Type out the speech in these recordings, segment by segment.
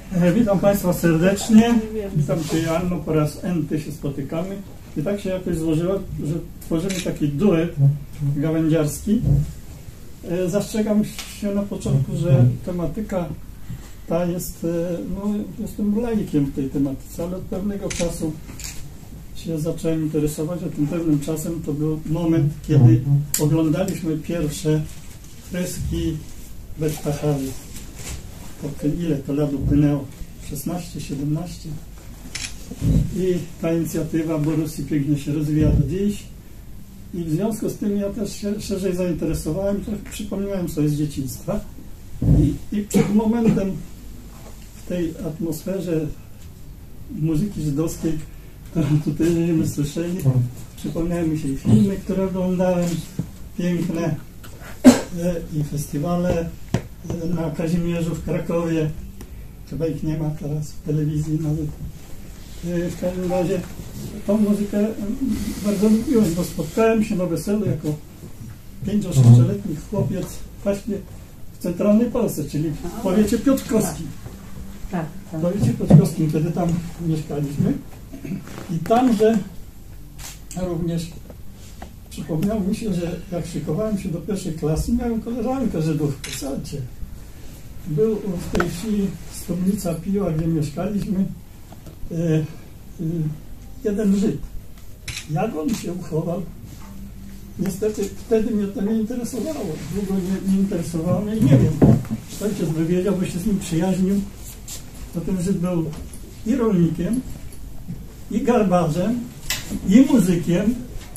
Witam Państwa serdecznie. Witam Cię, Joanno, po raz N się spotykamy. I tak się jakoś złożyło, że tworzymy taki duet gawędziarski. Zastrzegam się na początku, że tematyka ta jest, no jestem laikiem w tej tematyce, ale od pewnego czasu się zacząłem interesować, a tym pewnym czasem to był moment, kiedy oglądaliśmy pierwsze freski Bechtahary. Ile to lat upłynęło? 16, 17. I ta inicjatywa Borussii pięknie się rozwija do dziś. I w związku z tym ja też się szerzej zainteresowałem, trochę przypomniałem sobie z dzieciństwa. I przed momentem w tej atmosferze muzyki żydowskiej, którą tutaj żeśmy słyszeli, przypomniały mi się filmy, które oglądałem, piękne, i festiwale na Kazimierzu w Krakowie. Chyba ich nie ma teraz w telewizji nawet. W każdym razie tą muzykę bardzo lubiłem, bo spotkałem się na weselu jako 5-6-letni chłopiec właśnie w centralnej Polsce, czyli w powiecie piotrkowskim. W powiecie piotrkowskim, kiedy tam mieszkaliśmy. I tamże również przypomniało mi się, że jak szykowałem się do pierwszej klasy, miałem koleżankę Żydówkę, słuchajcie. Był w tej wsi Stobnica Piła, gdzie mieszkaliśmy, jeden Żyd. Jak on się uchował? Niestety wtedy mnie to nie interesowało. Długo nie interesowało mnie i nie wiem. Ojciec by wiedział, bo się z nim przyjaźnił. To ten Żyd był i rolnikiem, i garbarzem, i muzykiem,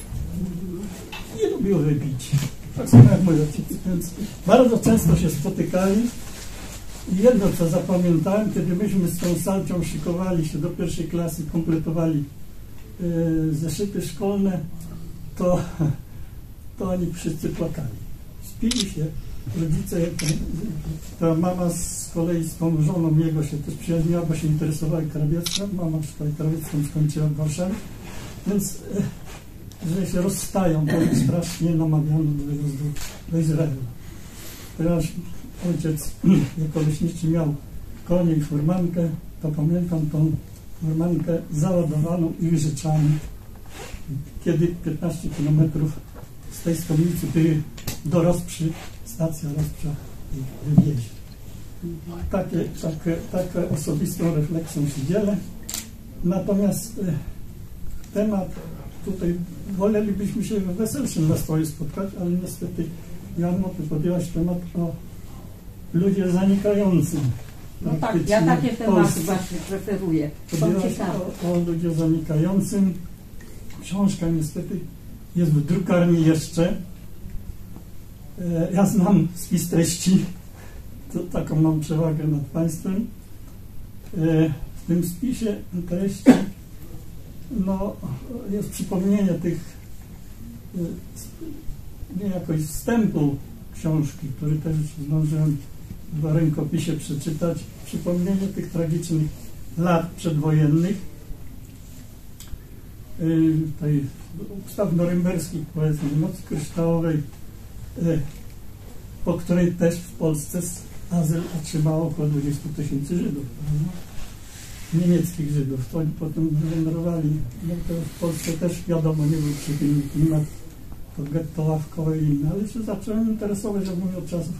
i lubił wypić. Tak samo jak mój ojciec. Więc bardzo często się spotykali. I jedno, co zapamiętałem, kiedy myśmy z tą Salcią szykowali się do pierwszej klasy, kompletowali zeszyty szkolne, to oni wszyscy płakali. Spili się. Rodzice, ta mama z kolei z tą żoną jego się też przyjaźniła, bo się interesowała krawiectwem. Mama szkołę krawiecką skończyła w Warszawie. Więc, że się rozstają, to strasznie namawiano do wyjazdu do Izraela. Ponieważ ojciec jako leśniczy miał konie i furmankę, to pamiętam tą furmankę załadowaną ich rzeczami. Kiedy 15 kilometrów z tej stolnicy były do Rozprzy, stacja Rozprza ich wywieźli. Takie osobistą refleksją się dzielę. Natomiast temat tutaj, wolelibyśmy się w weselszym nastroju spotkać, ale niestety Joanno, ty podjęłaś temat o ludzie zanikającym. No tak, ja takie tematy właśnie preferuję. Podjęłaś o ludzie zanikającym. Książka niestety jest w drukarni jeszcze. Ja znam spis treści. To taką mam przewagę nad Państwem. W tym spisie treści no, jest przypomnienie tych jakoś wstępu książki, który też zdążyłem w rękopisie przeczytać, przypomnienie tych tragicznych lat przedwojennych, tej ustaw norymberskich, powiedzmy, Nocy Kryształowej, po której też w Polsce azyl otrzymało około 20 000 Żydów, niemieckich Żydów. To oni potem wywędrowali. No to w Polsce też wiadomo, nie był przychylny klimat, to getto ławkowe i inne, ale się zacząłem interesować ogólnie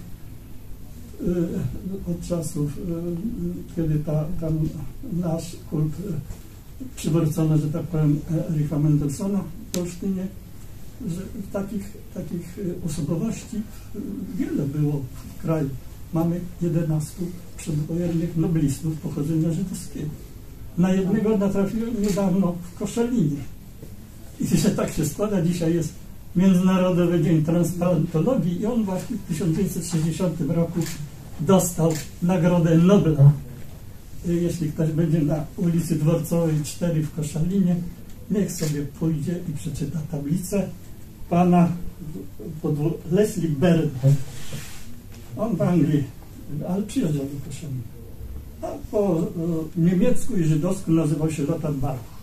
od czasów, kiedy tam nasz kult przywrócono, że tak powiem, Ericha Mendelssohna w Olsztynie, że takich osobowości wiele było w kraju. Mamy 11 przedwojennych noblistów pochodzenia żydowskiego. Na jednego natrafiłem niedawno w Koszalinie. I że tak się składa, dzisiaj jest Międzynarodowy Dzień Transplantologii i on właśnie w 1960 roku dostał Nagrodę Nobla. Jeśli ktoś będzie na ulicy Dworcowej 4 w Koszalinie, niech sobie pójdzie i przeczyta tablicę pana Leslie Byrne. On w Anglii, ale przyjeżdżał do Koszalina. A po niemiecku i żydowsku nazywał się Lothar Baruch.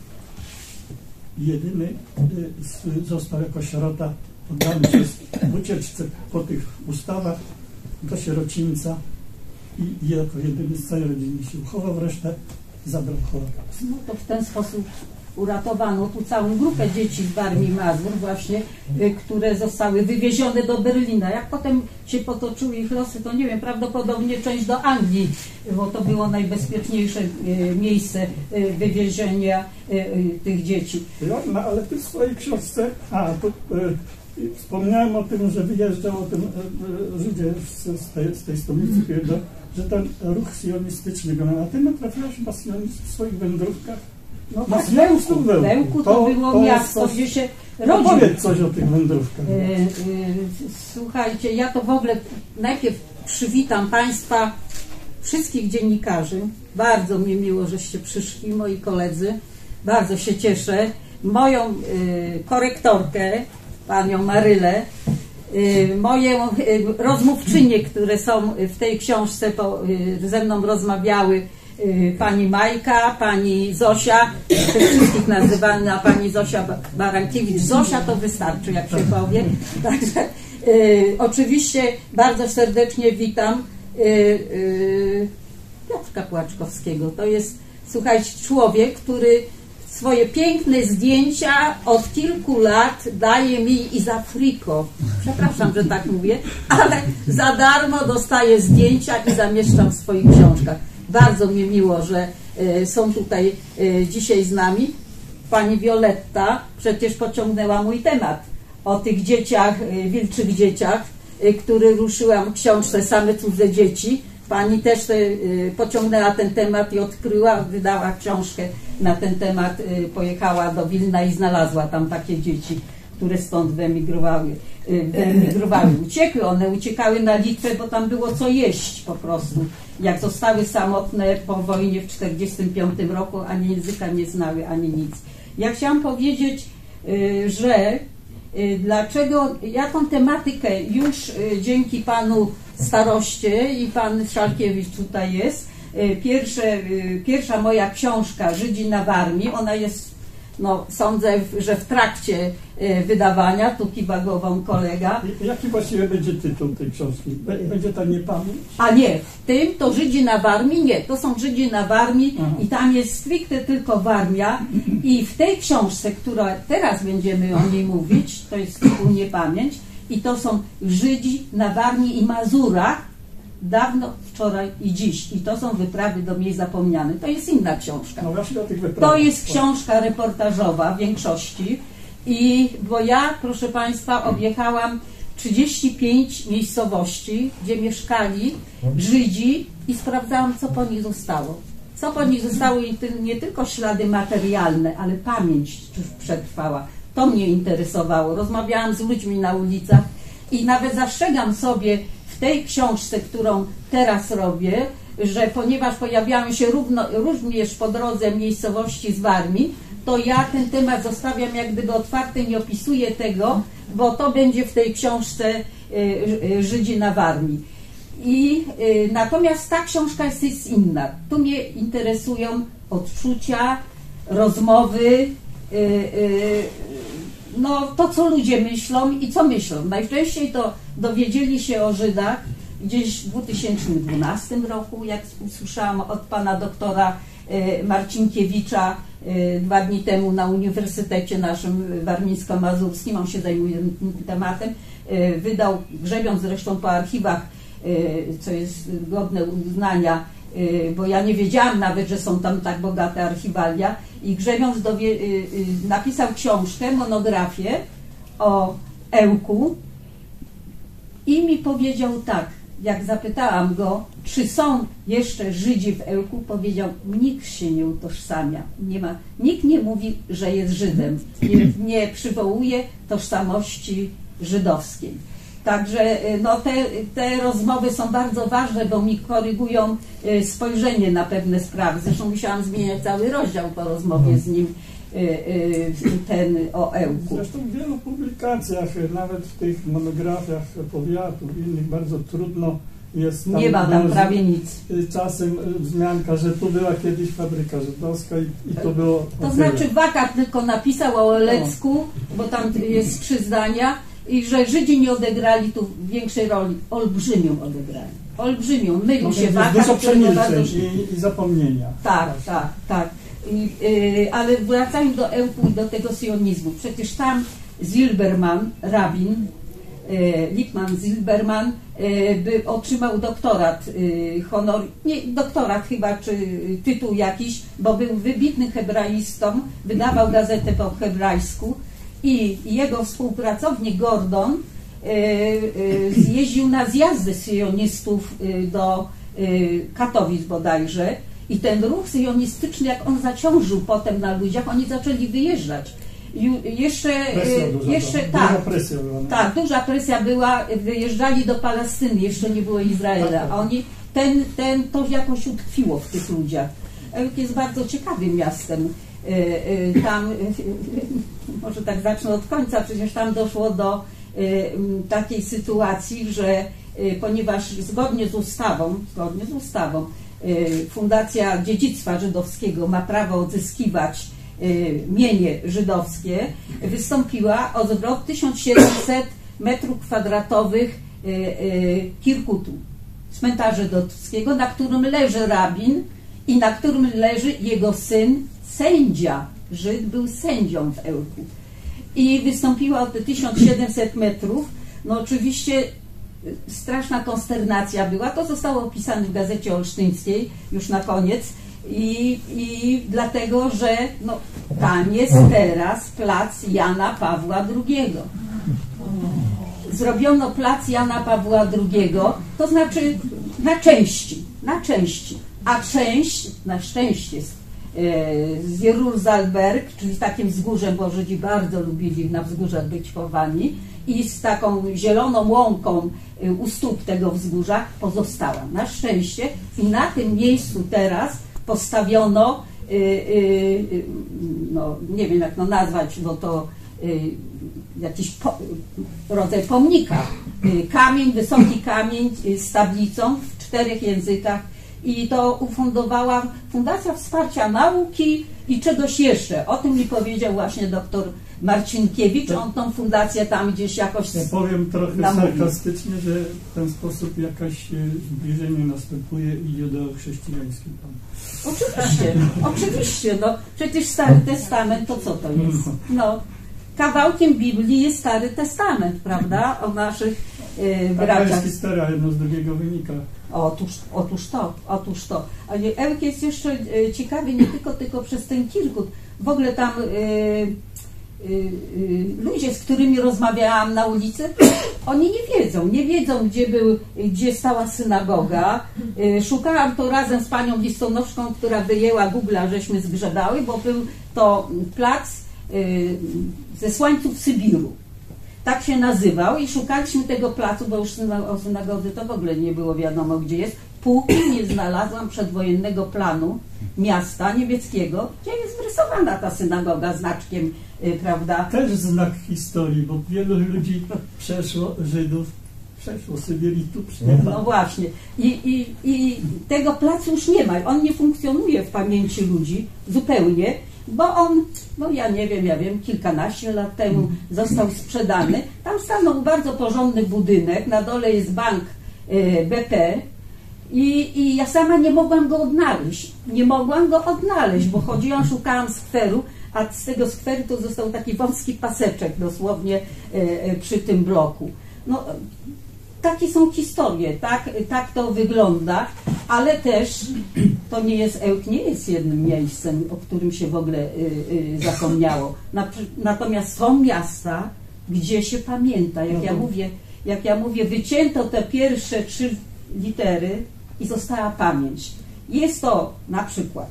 Jedyny został jako sierota oddany przez ucieczce po tych ustawach do sierocińca i jako jedyny z całej rodziny się uchował, resztę zabrał Holokaust. No to w ten sposób uratowano tu całą grupę dzieci z Warmii i Mazur właśnie, które zostały wywiezione do Berlina. Jak potem się potoczyły ich losy, to nie wiem, prawdopodobnie część do Anglii, bo to było najbezpieczniejsze miejsce wywiezienia tych dzieci. No, ale ty w swojej książce, wspomniałem o tym, że wyjeżdżał o tym Żydzie z tej stolicy, że ten ruch sionistyczny go na tym natrafiałeś na sionizm w swoich wędrówkach. No tak, w Bełku to było miasto, gdzie się rodził. Powiedz coś o tych wędrówkach. Słuchajcie, ja to w ogóle najpierw przywitam Państwa, wszystkich dziennikarzy. Bardzo mi miło, żeście przyszli, moi koledzy. Bardzo się cieszę. Moją korektorkę, panią Marylę, moje rozmówczynie, które są w tej książce, ze mną rozmawiały, pani Majka, pani Zosia, wszystkich nazywamy, a pani Zosia Barankiewicz. Zosia to wystarczy, jak się powie. Także oczywiście bardzo serdecznie witam Piotrka Płaczkowskiego. To jest, słuchajcie, człowiek, który swoje piękne zdjęcia od kilku lat daje mi i za friko. Przepraszam, że tak mówię, ale za darmo dostaję zdjęcia i zamieszczam w swoich książkach. Bardzo mi miło, że są tutaj dzisiaj z nami. Pani Wioletta przecież pociągnęła mój temat o tych dzieciach, wilczych dzieciach, który ruszyłam w książce Same cudze dzieci. Pani też pociągnęła ten temat i odkryła, wydała książkę na ten temat, pojechała do Wilna i znalazła tam takie dzieci, które stąd wyemigrowały. One uciekały na Litwę, bo tam było co jeść po prostu. Jak zostały samotne po wojnie w 1945 roku, ani języka nie znały, ani nic. Ja chciałam powiedzieć, że dlaczego ja tą tematykę już dzięki panu staroście i pan Szalkiewicz tutaj jest, pierwsza moja książka Żydzi na Warmii, ona jest, no sądzę, że w trakcie wydawania, tu kiwa głową kolega. Jaki właściwie będzie tytuł tej książki? Będzie ta niepamięć? A nie, w tym to Żydzi na Warmii, nie, to są Żydzi na Warmii. Aha. I tam jest stricte tylko Warmia i w tej książce, która teraz będziemy o niej mówić, to jest tytuł Niepamięć i to są Żydzi na Warmii i Mazurach dawno, wczoraj i dziś. I to są wyprawy do miejsc zapomnianych. To jest inna książka. No właśnie o tych wyprawach. To jest książka reportażowa w większości. Bo ja, proszę Państwa, objechałam 35 miejscowości, gdzie mieszkali Żydzi i sprawdzałam, co po nich zostało. Co po nich zostało i nie tylko ślady materialne, ale pamięć przetrwała. To mnie interesowało. Rozmawiałam z ludźmi na ulicach i nawet zastrzegam sobie w tej książce, którą teraz robię, że ponieważ pojawiały się również po drodze miejscowości z Warmii, to ja ten temat zostawiam jak gdyby otwarty, nie opisuję tego, bo to będzie w tej książce Żydzi na Warmii. Natomiast ta książka jest inna. Tu mnie interesują odczucia, rozmowy, no to, co ludzie myślą i co myślą. Najczęściej to dowiedzieli się o Żydach gdzieś w 2012 roku, jak usłyszałam od pana doktora Marcinkiewicza 2 dni temu na Uniwersytecie naszym warmińsko-mazurskim, on się zajmuje tym tematem, wydał, grzebiąc zresztą po archiwach, co jest godne uznania, bo ja nie wiedziałam nawet, że są tam tak bogate archiwalia, i grzebiąc napisał książkę, monografię o Ełku i mi powiedział tak, jak zapytałam go, czy są jeszcze Żydzi w Ełku, powiedział, nikt się nie utożsamia, nikt nie mówi, że jest Żydem, nie przywołuje tożsamości żydowskiej. Także no, te rozmowy są bardzo ważne, bo mi korygują spojrzenie na pewne sprawy. Zresztą musiałam zmieniać cały rozdział po rozmowie z nim, ten o Ełku. Zresztą w wielu publikacjach, nawet w tych monografiach powiatów innych, bardzo trudno jest tam. Nie ma tam prawie nic. Czasem wzmianka, że tu była kiedyś fabryka żydowska i to było. To znaczy Wakat tylko napisał o Olecku, bo tam jest 3 zdania, i że Żydzi nie odegrali tu większej roli. Olbrzymią odegrali. olbrzymią. Mylił No, się jest Wakat, dużo który ma bardzo... przemilczeń i zapomnienia. Tak. Ale wracając do Ełku i do tego sionizmu. Przecież tam Zilberman, rabin, Lippmann Zilberman otrzymał doktorat, doktorat chyba, czy tytuł jakiś, bo był wybitnym hebraistą, wydawał gazetę po hebrajsku i jego współpracownik Gordon zjeździł na zjazdy syjonistów do Katowic bodajże i ten ruch syjonistyczny, jak on zaciążył potem na ludziach, oni zaczęli wyjeżdżać. Duża presja była, wyjeżdżali do Palestyny, jeszcze nie było Izraela, a oni, to jakoś utkwiło w tych ludziach. Ełk jest bardzo ciekawym miastem. Tam, może tak zacznę od końca, przecież tam doszło do takiej sytuacji, że ponieważ zgodnie z ustawą Fundacja Dziedzictwa Żydowskiego ma prawo odzyskiwać mienie żydowskie, wystąpiła o zwrot 1700 m2 Kirkutu, cmentarza żydowskiego, na którym leży rabin i na którym leży jego syn, sędzia. Żyd był sędzią w Ełku. I wystąpiła o te 1700 metrów. No oczywiście straszna konsternacja była. To zostało opisane w Gazecie Olsztyńskiej już na koniec. I dlatego, że no, tam jest teraz plac Jana Pawła II. Zrobiono plac Jana Pawła II, to znaczy na części, a część na szczęście z Jeruzalberg, czyli takim wzgórzem, bo Żydzi bardzo lubili na wzgórzach być chowani, i z taką zieloną łąką u stóp tego wzgórza pozostała. Na szczęście i na tym miejscu teraz postawiono, no nie wiem jak to nazwać, bo to jakiś rodzaj pomnika. Kamień, wysoki kamień z tablicą w 4 językach i to ufundowała Fundacja Wsparcia Nauki i czegoś jeszcze. O tym mi powiedział właśnie doktor Marcinkiewicz, on tą fundację tam gdzieś jakoś... Ja powiem trochę sarkastycznie, że w ten sposób jakaś zbliżenie następuje i judeo-chrześcijański pan. Oczywiście, no przecież Stary Testament to co to jest? No, kawałkiem Biblii jest Stary Testament, prawda? O naszych braciach. Taka jest historia, jedno z drugiego wynika. Otóż to. Ale Ełk jest jeszcze ciekawy nie tylko przez ten Kirkut. W ogóle tam ludzie, z którymi rozmawiałam na ulicy, oni nie wiedzą gdzie stała synagoga. Szukałam to razem z panią Listonowską, która wyjęła Google'a, żeśmy zgrzebały, bo był to plac zesłańców Sybiru. Tak się nazywał i szukaliśmy tego placu, bo już o synagodze to w ogóle nie było wiadomo gdzie jest, póki nie znalazłam przedwojennego planu miasta niemieckiego, gdzie jest wyrysowana ta synagoga znaczkiem, prawda? Też znak historii, bo wielu ludzi Żydów przeszło Sybir i tu przyjechał. No właśnie. I tego placu już nie ma. On nie funkcjonuje w pamięci ludzi zupełnie, bo on, no ja wiem, kilkanaście lat temu został sprzedany. Tam stanął bardzo porządny budynek, na dole jest bank BP i ja sama nie mogłam go odnaleźć. Bo chodziłam, szukałam skweru, a z tego skweru to został taki wąski paseczek dosłownie przy tym bloku. No, takie są historie, tak to wygląda, ale też to nie jest, Ełk nie jest jednym miejscem, o którym się w ogóle zapomniało. Natomiast są miasta, gdzie się pamięta, jak ja mówię, wycięto te pierwsze 3 litery i została pamięć. Jest to na przykład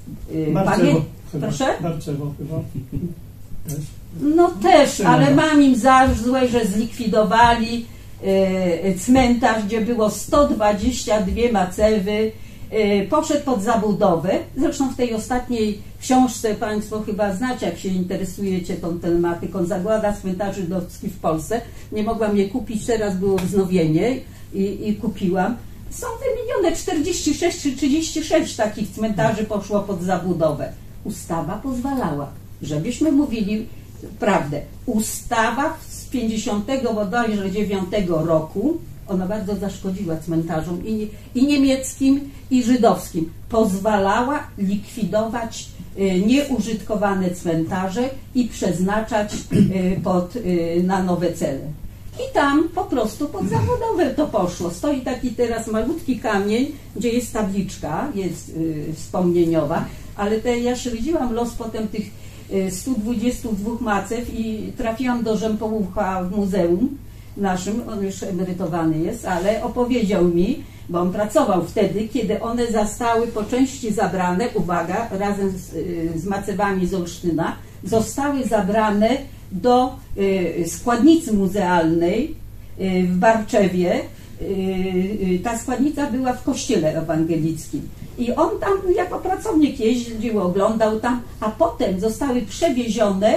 proszę? Barczewo chyba. Też. No też, ale mam im za złe, że zlikwidowali cmentarz, gdzie było 122 macewy, poszedł pod zabudowę. Zresztą w tej ostatniej książce, Państwo chyba znacie, jak się interesujecie tą tematyką, Zagłada cmentarzy żydowskich w Polsce. Nie mogłam je kupić, teraz było wznowienie i kupiłam. Są wymienione 46 czy 36 takich cmentarzy poszło pod zabudowę. Ustawa pozwalała, żebyśmy mówili prawdę. Ustawa z 59 roku ona bardzo zaszkodziła cmentarzom i niemieckim, i żydowskim. Pozwalała likwidować nieużytkowane cmentarze i przeznaczać na nowe cele. I tam po prostu pod zabudowę to poszło. Stoi taki teraz malutki kamień, gdzie jest tabliczka, jest wspomnieniowa, ale ja śledziłam los potem tych 122 macew i trafiłam do Rzempołucha w muzeum naszym, on już emerytowany jest, ale opowiedział mi, bo on pracował wtedy, kiedy one zostały po części zabrane, uwaga, razem z macewami z Olsztyna, zostały zabrane do składnicy muzealnej w Barczewie. Ta składnica była w kościele ewangelickim. I on tam jako pracownik jeździł, oglądał tam, a potem zostały przewiezione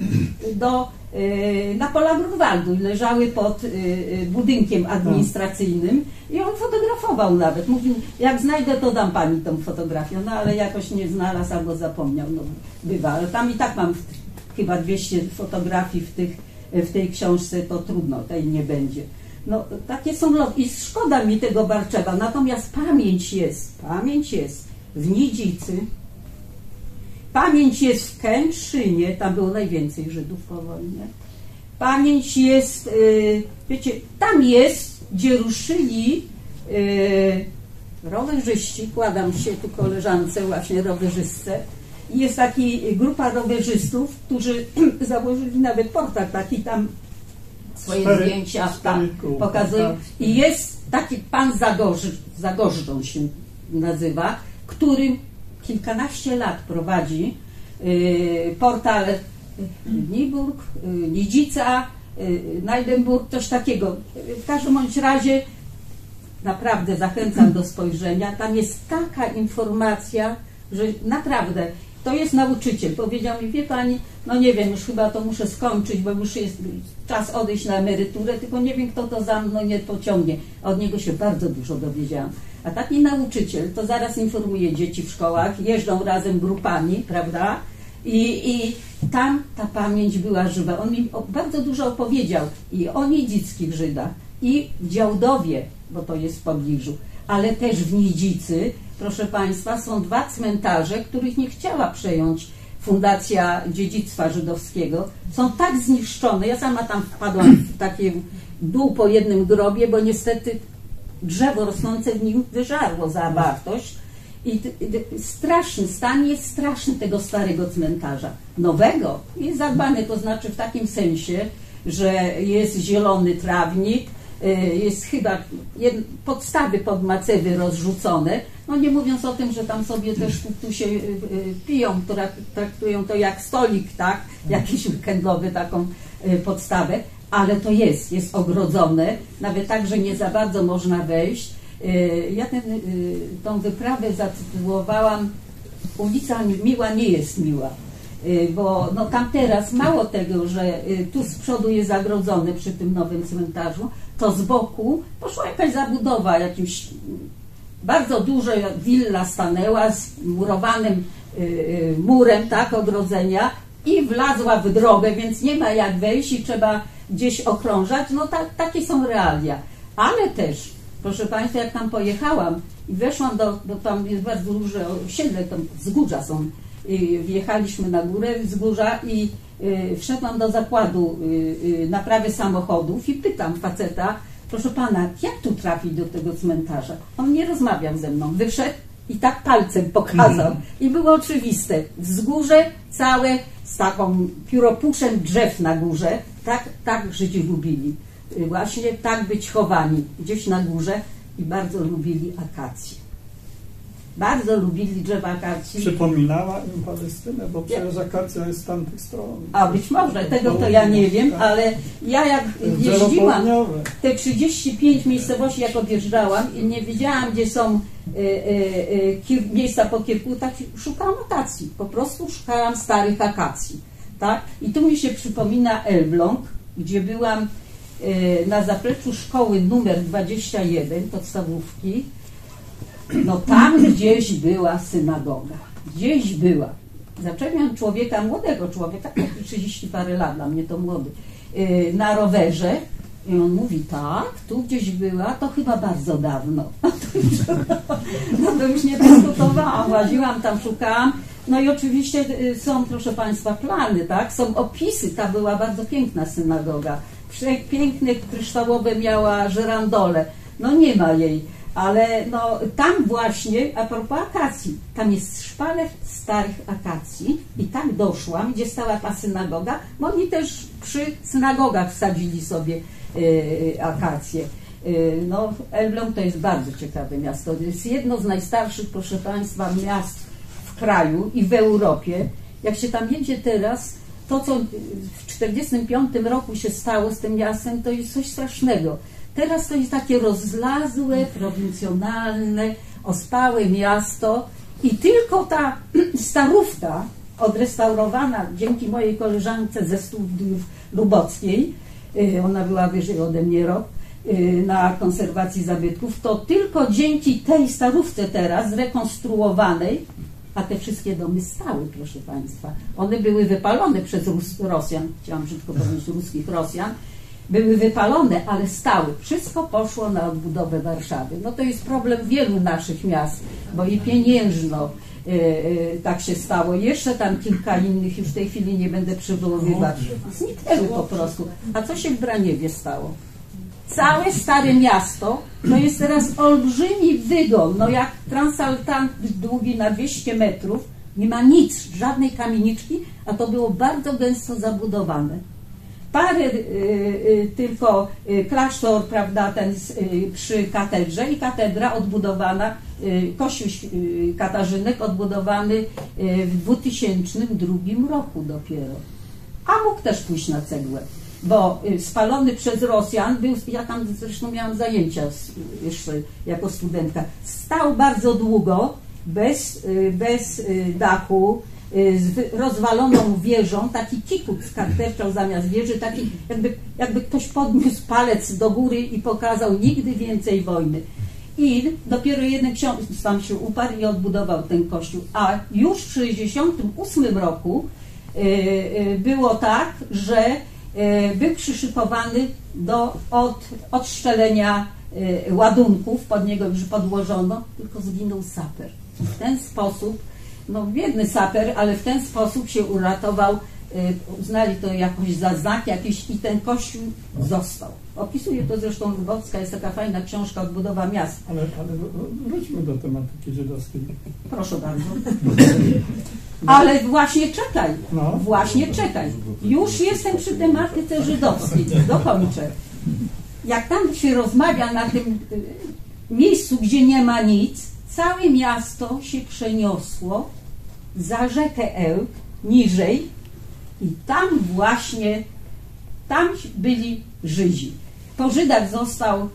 na pola Grunwaldu i leżały pod budynkiem administracyjnym i on fotografował nawet. Mówił, jak znajdę, to dam pani tą fotografię, no ale jakoś nie znalazł albo zapomniał, no bywa. Ale tam i tak mam chyba 200 fotografii w tej książce, to trudno, tej nie będzie. No takie są loty i szkoda mi tego Barczewa, natomiast pamięć jest w Nidzicy, pamięć jest w Kętrzynie, tam było najwięcej Żydów po wojnie. Pamięć jest, wiecie, tam jest, gdzie ruszyli rowerzyści, kładam się tu koleżance, właśnie rowerzystce, i jest taki grupa rowerzystów, którzy założyli nawet portal taki, tam swoje zdjęcia pokazują. I jest taki pan Zagorzdą się nazywa, który kilkanaście lat prowadzi portal Niburg, Nidzica, Najdenburg, coś takiego. W każdym bądź razie naprawdę zachęcam do spojrzenia. Tam jest taka informacja, że naprawdę to jest nauczyciel. Powiedział mi, wie pani, no nie wiem, już chyba to muszę skończyć, bo już jest czas odejść na emeryturę, tylko nie wiem, kto to za mną nie pociągnie. A od niego się bardzo dużo dowiedziałam. A taki nauczyciel to zaraz informuje dzieci w szkołach, jeżdżą razem grupami, prawda? I tam ta pamięć była żywa. On mi bardzo dużo opowiedział i o nidzickich Żydach, i w Działdowie, bo to jest w pobliżu, ale też w Nidzicy, proszę Państwa, są 2 cmentarze, których nie chciała przejąć Fundacja Dziedzictwa Żydowskiego. Są tak zniszczone, ja sama tam wpadłam w taki dół po jednym grobie, bo niestety drzewo rosnące w nim wyżarło zawartość. I straszny stan jest straszny tego starego cmentarza. Nowego jest zadbany, to znaczy w takim sensie, że jest zielony trawnik, jest chyba podstawy pod macewy rozrzucone, no nie mówiąc o tym, że tam sobie też tu się piją, traktują to jak stolik, tak, jakiś weekendowy, taką podstawę, ale to jest ogrodzone, nawet tak, że nie za bardzo można wejść. Ja tą wyprawę zatytułowałam Ulica Miła nie jest miła, bo no tam teraz mało tego, że tu z przodu jest zagrodzone przy tym nowym cmentarzu, to z boku poszła jakaś zabudowa, jakimś bardzo duża willa stanęła z murowanym murem, tak, ogrodzenia i wlazła w drogę, więc nie ma jak wejść i trzeba gdzieś okrążać. No takie są realia. Ale też, proszę Państwa, jak tam pojechałam i weszłam do tam jest bardzo duże osiedle, tam wzgórza są, wjechaliśmy na górę wzgórza i wszedłam do zakładu naprawy samochodów i pytam faceta, proszę pana, jak tu trafić do tego cmentarza? On nie rozmawiał ze mną, wyszedł i tak palcem pokazał. I było oczywiste, wzgórze całe z taką pióropuszem drzew na górze, tak Żydzi lubili. Właśnie tak być chowani gdzieś na górze i bardzo lubili akacje. Bardzo lubili drzewa akacji. Przypominała im Palestynę, bo przecież akacja jest z tamtych stron. A być może, tego to ja nie wiem, ale ja jak jeździłam te 35 miejscowości, jak odjeżdżałam i nie wiedziałam, gdzie są miejsca po Kirkutach, szukałam akacji. Po prostu szukałam starych akacji. Tak? I tu mi się przypomina Elbląg, gdzie byłam na zapleczu szkoły numer 21, podstawówki. No tam gdzieś była synagoga. Gdzieś była. Zaczepiam człowieka, młodego człowieka, taki 30 parę lat, dla mnie to młody, na rowerze I on mówi, tak, tu gdzieś była, to chyba bardzo dawno. No to już nie dyskutowałam, łaziłam tam, szukałam. No i oczywiście są, proszę Państwa, plany, tak? Są opisy, ta była bardzo piękna synagoga. Piękne, kryształowe miała żyrandole. No nie ma jej, ale no tam właśnie, a propos akacji, tam jest szpaler starych akacji i tak doszłam, gdzie stała ta synagoga, bo oni też przy synagogach wsadzili sobie akacje. No, Elbląg to jest bardzo ciekawe miasto. To jest jedno z najstarszych, proszę Państwa, miast w kraju i w Europie. Jak się tam jedzie teraz, to co w 1945 roku się stało z tym miastem, to jest coś strasznego. Teraz to jest takie rozlazłe, prowincjonalne, ospałe miasto i tylko ta starówka odrestaurowana dzięki mojej koleżance ze studiów lubockiej, ona była wyżej ode mnie rok, na konserwacji zabytków, to tylko dzięki tej starówce teraz zrekonstruowanej, a te wszystkie domy stały, proszę Państwa. One były wypalone przez Rosjan, chciałam brzydko powiedzieć ruskich Rosjan, były wypalone, ale stały. Wszystko poszło na odbudowę Warszawy. No to jest problem wielu naszych miast, bo i Pieniężno tak się stało. Jeszcze tam kilka innych, już w tej chwili nie będę przywoływać. Zniknęły po prostu. A co się w Braniewie stało? Całe Stare Miasto to jest teraz olbrzymi wygon, no jak transaltant długi na 200 metrów, nie ma nic, żadnej kamieniczki, a to było bardzo gęsto zabudowane. Parę tylko klasztor, prawda, ten przy katedrze i katedra odbudowana, kościół Katarzynek odbudowany w 2002 roku dopiero. A mógł też pójść na cegłę, bo spalony przez Rosjan był, ja tam zresztą miałam zajęcia jeszcze jako studentka, stał bardzo długo, bez dachu, z rozwaloną wieżą, taki kikuc karteczał zamiast wieży, taki jakby ktoś podniósł palec do góry i pokazał nigdy więcej wojny. I dopiero jeden ksiądz tam się uparł i odbudował ten kościół. A już w 1968 roku było tak, że był przyszykowany do odstrzelenia ładunków, pod niego już podłożono, tylko zginął saper. W ten sposób, no biedny saper, ale w ten sposób się uratował, uznali to jakoś za znak jakiś i ten kościół został. Opisuje to zresztą Lubowska, jest taka fajna książka Odbudowa miast. Ale wróćmy do tematyki żydowskiej. Proszę bardzo. Ale właśnie czekaj, właśnie czekaj. Już jestem przy tematyce żydowskiej, dokończę. Jak tam się rozmawia na tym miejscu, gdzie nie ma nic, całe miasto się przeniosło za rzekę Ełk, niżej i tam właśnie, tam byli Żydzi. Po Żydach został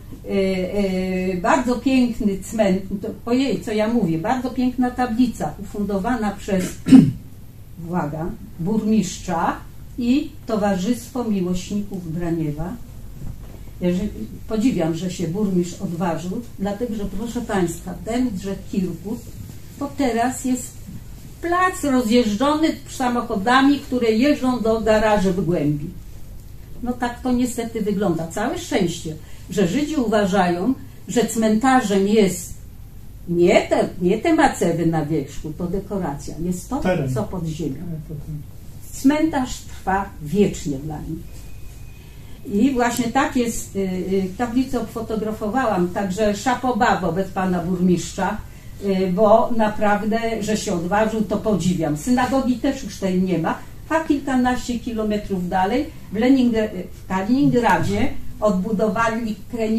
bardzo piękny cmentarz, ojej, co ja mówię, bardzo piękna tablica ufundowana przez uwaga, burmistrza i Towarzystwo Miłośników Braniewa. Podziwiam, że się burmistrz odważył, dlatego że proszę Państwa, ten brzeg Kirkut to teraz jest plac rozjeżdżony samochodami, które jeżdżą do garaży w głębi. No tak to niestety wygląda. Całe szczęście, że Żydzi uważają, że cmentarzem jest nie te macewy na wierzchu, to dekoracja, jest to, co pod ziemią. Cmentarz trwa wiecznie dla nich. I właśnie tak jest, tablicę fotografowałam, także szapoba wobec pana burmistrza, bo naprawdę, że się odważył, to podziwiam. Synagogi też już tej nie ma, a kilkanaście kilometrów dalej w Kaliningradzie odbudowali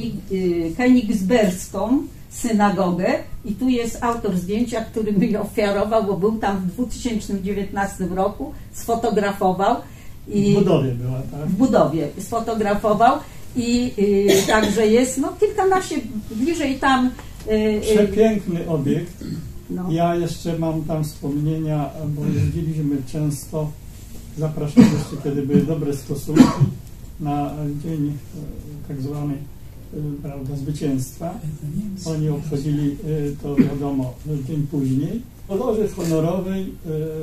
Königsbergską synagogę i tu jest autor zdjęcia, który mi ofiarował, bo był tam w 2019 roku, sfotografował. W budowie była, tak? W budowie sfotografował i także jest, no kilkanaście bliżej tam. Przepiękny obiekt. No. Ja jeszcze mam tam wspomnienia, bo jeździliśmy często, zapraszam jeszcze, kiedy były dobre stosunki, na dzień tak zwany, prawda, zwycięstwa. Oni obchodzili to, wiadomo, dzień później. W loży honorowej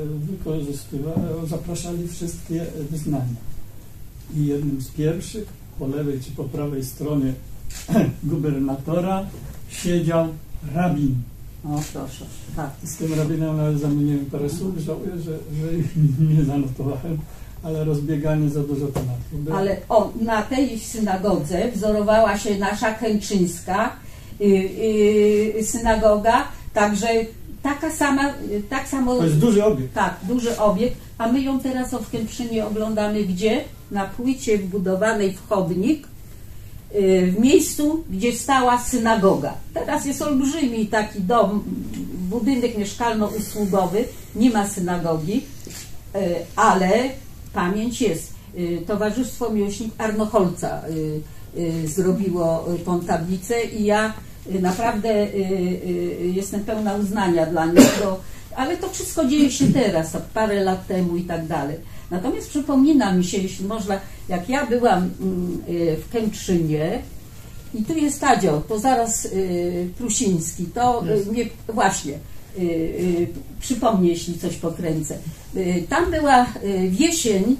zapraszali wszystkie wyznania. I jednym z pierwszych po lewej czy po prawej stronie gubernatora siedział rabin. O, proszę, tak. Z tym rabinem nawet zamieniłem parę słów, żałuję, że nie zanotowałem, ale rozbieganie za dużo tematów było. Ale na tej synagodze wzorowała się nasza kęczyńska synagoga, także tak samo... To jest duży obiekt. Tak, duży obiekt, a my ją teraz w Kętrzynie oglądamy gdzie? Na płycie wbudowanej w chodnik, w miejscu, gdzie stała synagoga. Teraz jest olbrzymi taki dom, budynek mieszkalno-usługowy, nie ma synagogi, ale pamięć jest. Towarzystwo Miłośnik Arnoholca zrobiło tą tablicę i ja naprawdę jestem pełna uznania dla niego, ale to wszystko dzieje się teraz, parę lat temu i tak dalej. Natomiast przypomina mi się, jeśli można, jak ja byłam w Kętrzynie i tu jest Tadzio, to zaraz Prusiński, to mnie właśnie przypomnę, jeśli coś pokręcę. Tam była wiesień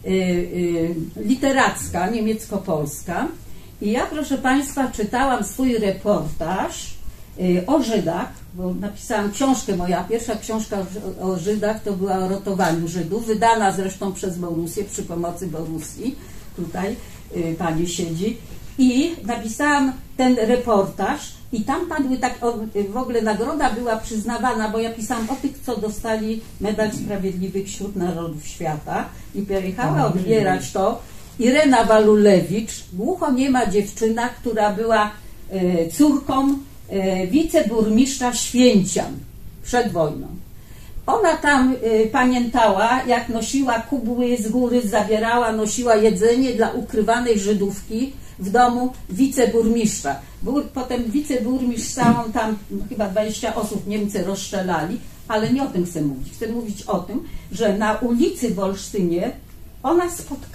literacka, niemiecko-polska i ja, proszę Państwa, czytałam swój reportaż o Żydach, bo napisałam książkę, moja pierwsza książka o Żydach to była o rotowaniu Żydów, wydana zresztą przez Borusję, przy pomocy Borusji, tutaj pani siedzi, i napisałam ten reportaż i tam padły tak, w ogóle nagroda była przyznawana, bo ja pisałam o tych, co dostali Medal Sprawiedliwych wśród Narodów Świata i pojechała odbierać to Irena Walulewicz, głuchoniema dziewczyna, która była córką wiceburmistrza Święcian przed wojną. Ona tam pamiętała, jak nosiła kubły z góry, zabierała, nosiła jedzenie dla ukrywanej Żydówki w domu wiceburmistrza. Potem wiceburmistrz całą tam, chyba 20 osób Niemcy rozstrzelali, ale nie o tym chcę mówić. Chcę mówić o tym, że na ulicy w Olsztynie ona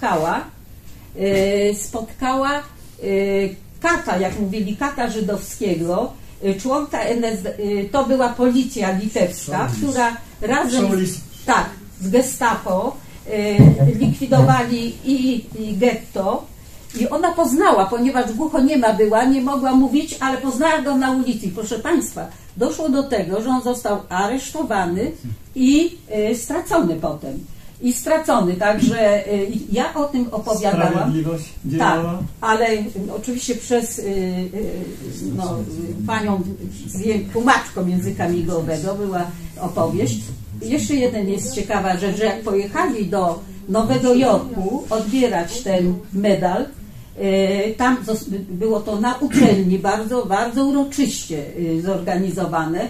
spotkała kata, jak mówili, kata żydowskiego, członka to była policja litewska, która razem z Gestapo likwidowali i getto i ona poznała, ponieważ głuchoniema była, nie mogła mówić, ale poznała go na ulicy. Proszę Państwa, doszło do tego, że on został aresztowany i stracony potem. I stracony, także ja o tym opowiadałam. Sprawiedliwość działała. Tak, ale oczywiście przez panią tłumaczką języka migowego była opowieść. Jeszcze jeden jest ciekawa rzecz, że jak pojechali do Nowego Jorku odbierać ten medal, tam było to na uczelni, bardzo, bardzo uroczyście zorganizowane.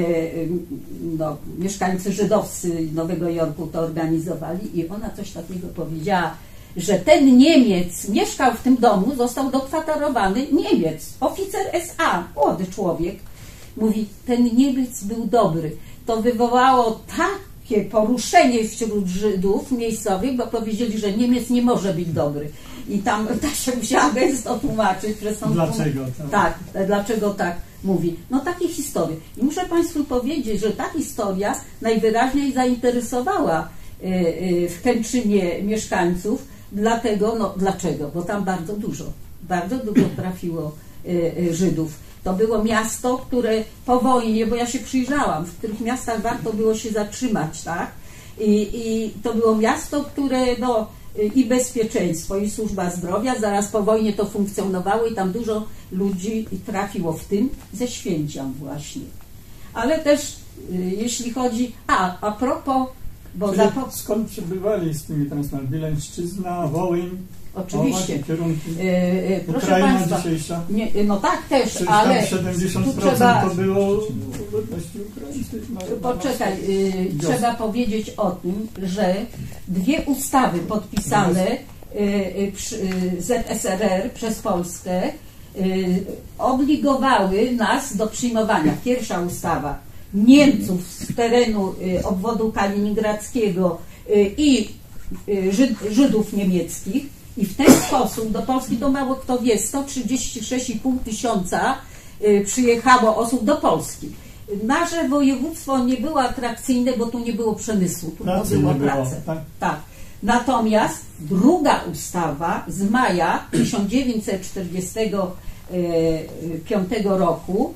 Mieszkańcy żydowscy Nowego Jorku to organizowali i ona coś takiego powiedziała, że ten Niemiec mieszkał w tym domu, został dokwaterowany Niemiec, oficer SA, młody człowiek. Mówi, ten Niemiec był dobry. To wywołało takie poruszenie wśród Żydów miejscowych, bo powiedzieli, że Niemiec nie może być dobry. I tam ta się musiała gęsto tłumaczyć. Dlaczego? Tak, dlaczego tak mówi. No takie historie. I muszę Państwu powiedzieć, że ta historia najwyraźniej zainteresowała w Kętrzynie mieszkańców. Dlaczego? Bo tam bardzo dużo trafiło Żydów. To było miasto, które po wojnie, bo ja się przyjrzałam, w których miastach warto było się zatrzymać, tak? I to było miasto, które i bezpieczeństwo, i służba zdrowia, zaraz po wojnie to funkcjonowało i tam dużo ludzi trafiło, w tym ze Święcian właśnie. Ale też jeśli chodzi, a propos, bo skąd przybywali z tymi transferami? Wileńszczyzna, Wołyń? Oczywiście. Kierunki. Proszę Ukraina Państwa, dzisiejsza. No tak też, Przecież ale 70% to było ludności ukraińskiej. Poczekaj, trzeba powiedzieć o tym, że dwie ustawy podpisane ZSRR przez Polskę obligowały nas do przyjmowania. Pierwsza ustawa Niemców z terenu obwodu kaliningradzkiego i Żydów niemieckich i w ten sposób do Polski, to mało kto wie, 136,5 tysiąca przyjechało osób do Polski. Nasze województwo nie było atrakcyjne, bo tu nie było przemysłu, tu było pracę. Tak. Natomiast druga ustawa z maja 1945 roku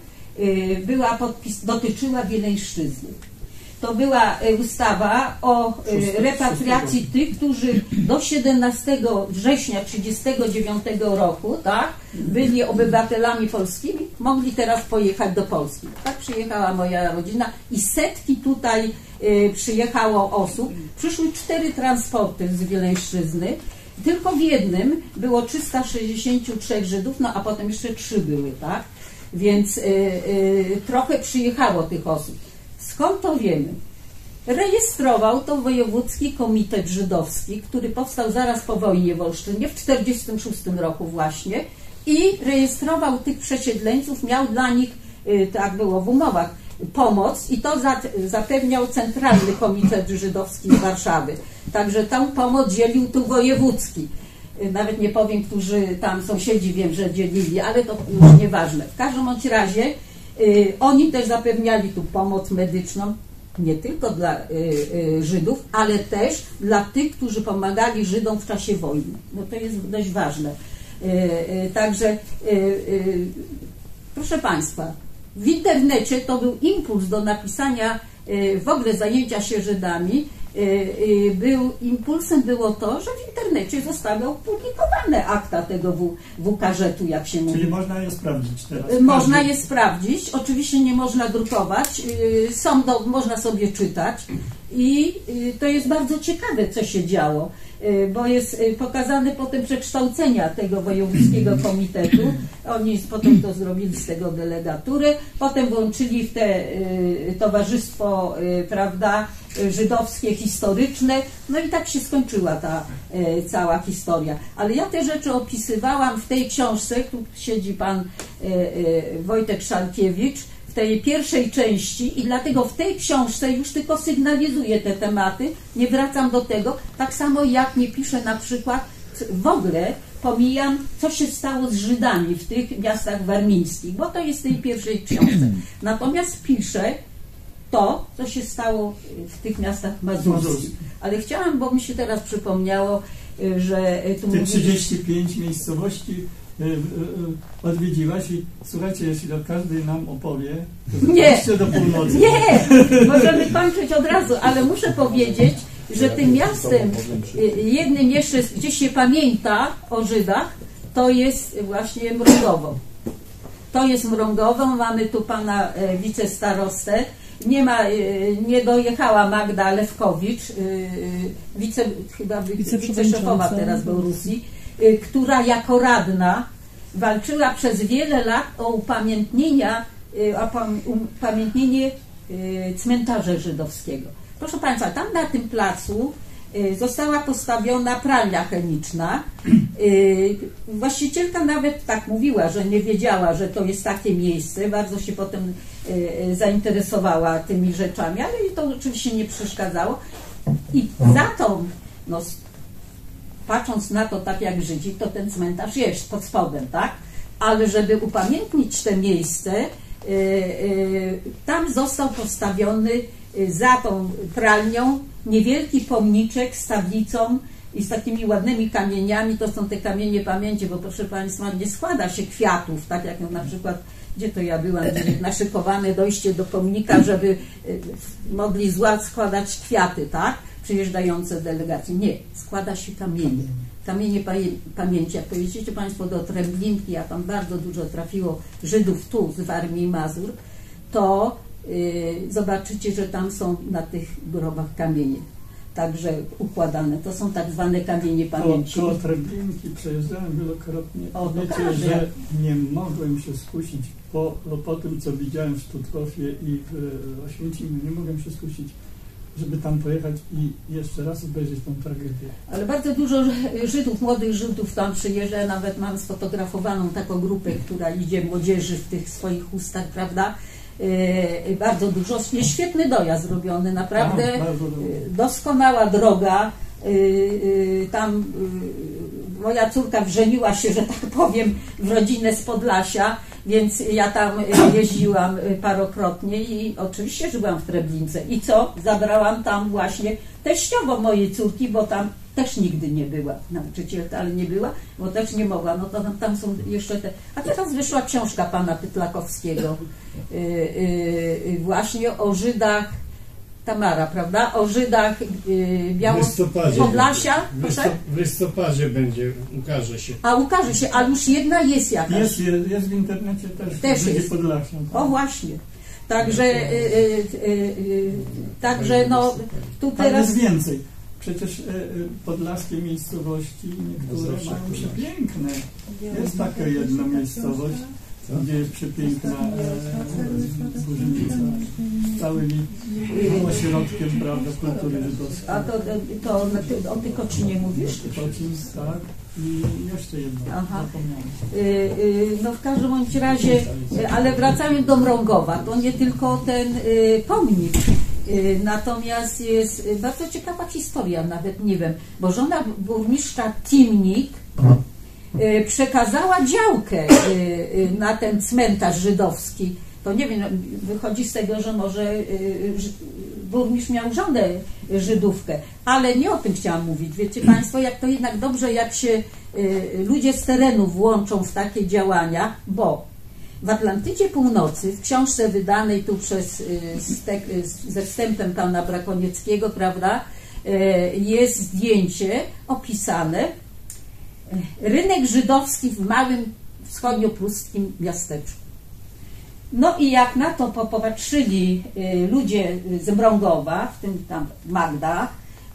dotyczyła Wileńszczyzny. To była ustawa o repatriacji tych, którzy do 17 września 1939 roku, tak, byli obywatelami polskimi, mogli teraz pojechać do Polski. Tak przyjechała moja rodzina i setki tutaj przyjechało osób. Przyszły 4 transporty z Wileńszczyzny. Tylko w jednym było 363 Żydów, no a potem jeszcze 3 były, tak? Więc trochę przyjechało tych osób. Skąd to wiemy? Rejestrował to Wojewódzki Komitet Żydowski, który powstał zaraz po wojnie w Olsztynie w 1946 roku właśnie i rejestrował tych przesiedleńców, miał dla nich, tak było w umowach, pomoc i to zapewniał Centralny Komitet Żydowski z Warszawy. Także tą pomoc dzielił tu wojewódzki. Nawet nie powiem, którzy tam sąsiedzi wiem, że dzielili, ale to już nieważne. W każdym bądź razie oni też zapewniali tu pomoc medyczną, nie tylko dla Żydów, ale też dla tych, którzy pomagali Żydom w czasie wojny. No to jest dość ważne. Także proszę Państwa, w internecie to był impuls do napisania w ogóle zajęcia się Żydami. Impulsem było to, że w internecie zostały opublikowane akta tego WKŻ-u, jak się mówi. Czyli można je sprawdzić teraz? Można je sprawdzić, oczywiście nie można drukować, można sobie czytać i to jest bardzo ciekawe, co się działo, bo jest pokazane potem przekształcenia tego wojewódzkiego komitetu. Oni potem to zrobili z tego delegaturę, potem włączyli w te towarzystwo, prawda, żydowskie, historyczne, no i tak się skończyła ta cała historia. Ale ja te rzeczy opisywałam w tej książce, tu siedzi pan Wojtek Szalkiewicz, w tej pierwszej części i dlatego w tej książce już tylko sygnalizuję te tematy, nie wracam do tego, tak samo jak nie piszę na przykład, w ogóle pomijam, co się stało z Żydami w tych miastach warmińskich, bo to jest w tej pierwszej książce. Natomiast piszę to, co się stało w tych miastach mazurskich. Ale chciałam, bo mi się teraz przypomniało, że tu te 35 miejscowości odwiedziłaś i słuchajcie, jeśli to każdy nam opowie, to nie do północy. Nie, możemy kończyć od razu, ale muszę powiedzieć, że tym miastem jednym jeszcze, gdzie się pamięta o Żydach, to jest właśnie Mrągowo. To jest Mrągowo, mamy tu pana wicestarostę. Nie dojechała Magda Lewkowicz, wiceszefowa teraz Białorusi, która jako radna walczyła przez wiele lat o upamiętnienie cmentarza żydowskiego. Proszę Państwa, tam na tym placu została postawiona pralnia chemiczna. Właścicielka nawet tak mówiła, że nie wiedziała, że to jest takie miejsce. Bardzo się potem zainteresowała tymi rzeczami, ale jej to oczywiście nie przeszkadzało. I za to, no, patrząc na to tak jak Żydzi, to ten cmentarz jest pod spodem, tak? Ale żeby upamiętnić te miejsce, tam został postawiony za tą pralnią niewielki pomniczek z tablicą i z takimi ładnymi kamieniami. To są te kamienie pamięci, bo proszę Państwa, nie składa się kwiatów, tak jak na przykład, gdzie to ja byłam, naszykowane dojście do pomnika, żeby mogli składać kwiaty, tak? Przyjeżdżające delegacje. Nie, składa się kamienie. Kamienie pamięci. Jak pojedziecie Państwo do Tręblinki, a tam bardzo dużo trafiło Żydów tu z Warmii i Mazur, to zobaczycie, że tam są na tych grobach kamienie. Także układane. To są tak zwane kamienie pamięci. Koło Tręblinki przejeżdżałem wielokrotnie. Wiecie, że nie mogłem się skusić po tym, co widziałem w Sztutrofie i w Oświęcimiu. Nie mogłem się skusić, żeby tam pojechać i jeszcze raz obejrzeć tą tragedię. Ale bardzo dużo Żydów, młodych Żydów tam przyjeżdża. Ja nawet mam sfotografowaną taką grupę, która idzie młodzieży w tych swoich chustach, prawda? Bardzo dużo. Jest świetny dojazd zrobiony, naprawdę doskonała droga. Tam moja córka wżeniła się, że tak powiem, w rodzinę z Podlasia, więc ja tam jeździłam parokrotnie i oczywiście, że byłam w Treblince. I co? Zabrałam tam właśnie teściową mojej córki, bo tam też nigdy nie była, nauczycielka, ale nie była, bo też nie mogła. No to tam są jeszcze te... A teraz wyszła książka pana Pytlakowskiego właśnie o Żydach, Tamara, prawda? O Żydach Podlasia. W listopadzie będzie, ukaże się. A ukaże się, a już jedna jest jakaś. Jest w internecie też Żydzi jest. Podlasia. O właśnie. Także no tu Tam teraz... jest więcej. Przecież podlaskie miejscowości niektóre mają przepiękne. Jest taka jedna miejscowość, gdzie jest przepiękna Burzynica, całymi ośrodkiem, prawda, kultury żydowskiej. A to o Tykocinie mówisz? Tykocin, tak. I jeszcze jedno, zapomniałem. No w każdym bądź razie, ale wracając do Mrągowa, to nie tylko ten pomnik, natomiast jest bardzo ciekawa historia, nawet nie wiem, bo żona burmistrza Timnik przekazała działkę na ten cmentarz żydowski. To nie wiem, wychodzi z tego, że może burmistrz miał żonę Żydówkę, ale nie o tym chciałam mówić. Wiecie Państwo, jak to jednak dobrze, jak się ludzie z terenu włączą w takie działania, bo w Atlantydzie Północy, w książce wydanej tu ze wstępem pana Brakonieckiego, prawda, jest zdjęcie opisane, rynek żydowski w małym wschodniopruskim miasteczku. No i jak na to popatrzyli ludzie z Mrągowa, w tym tam Magda,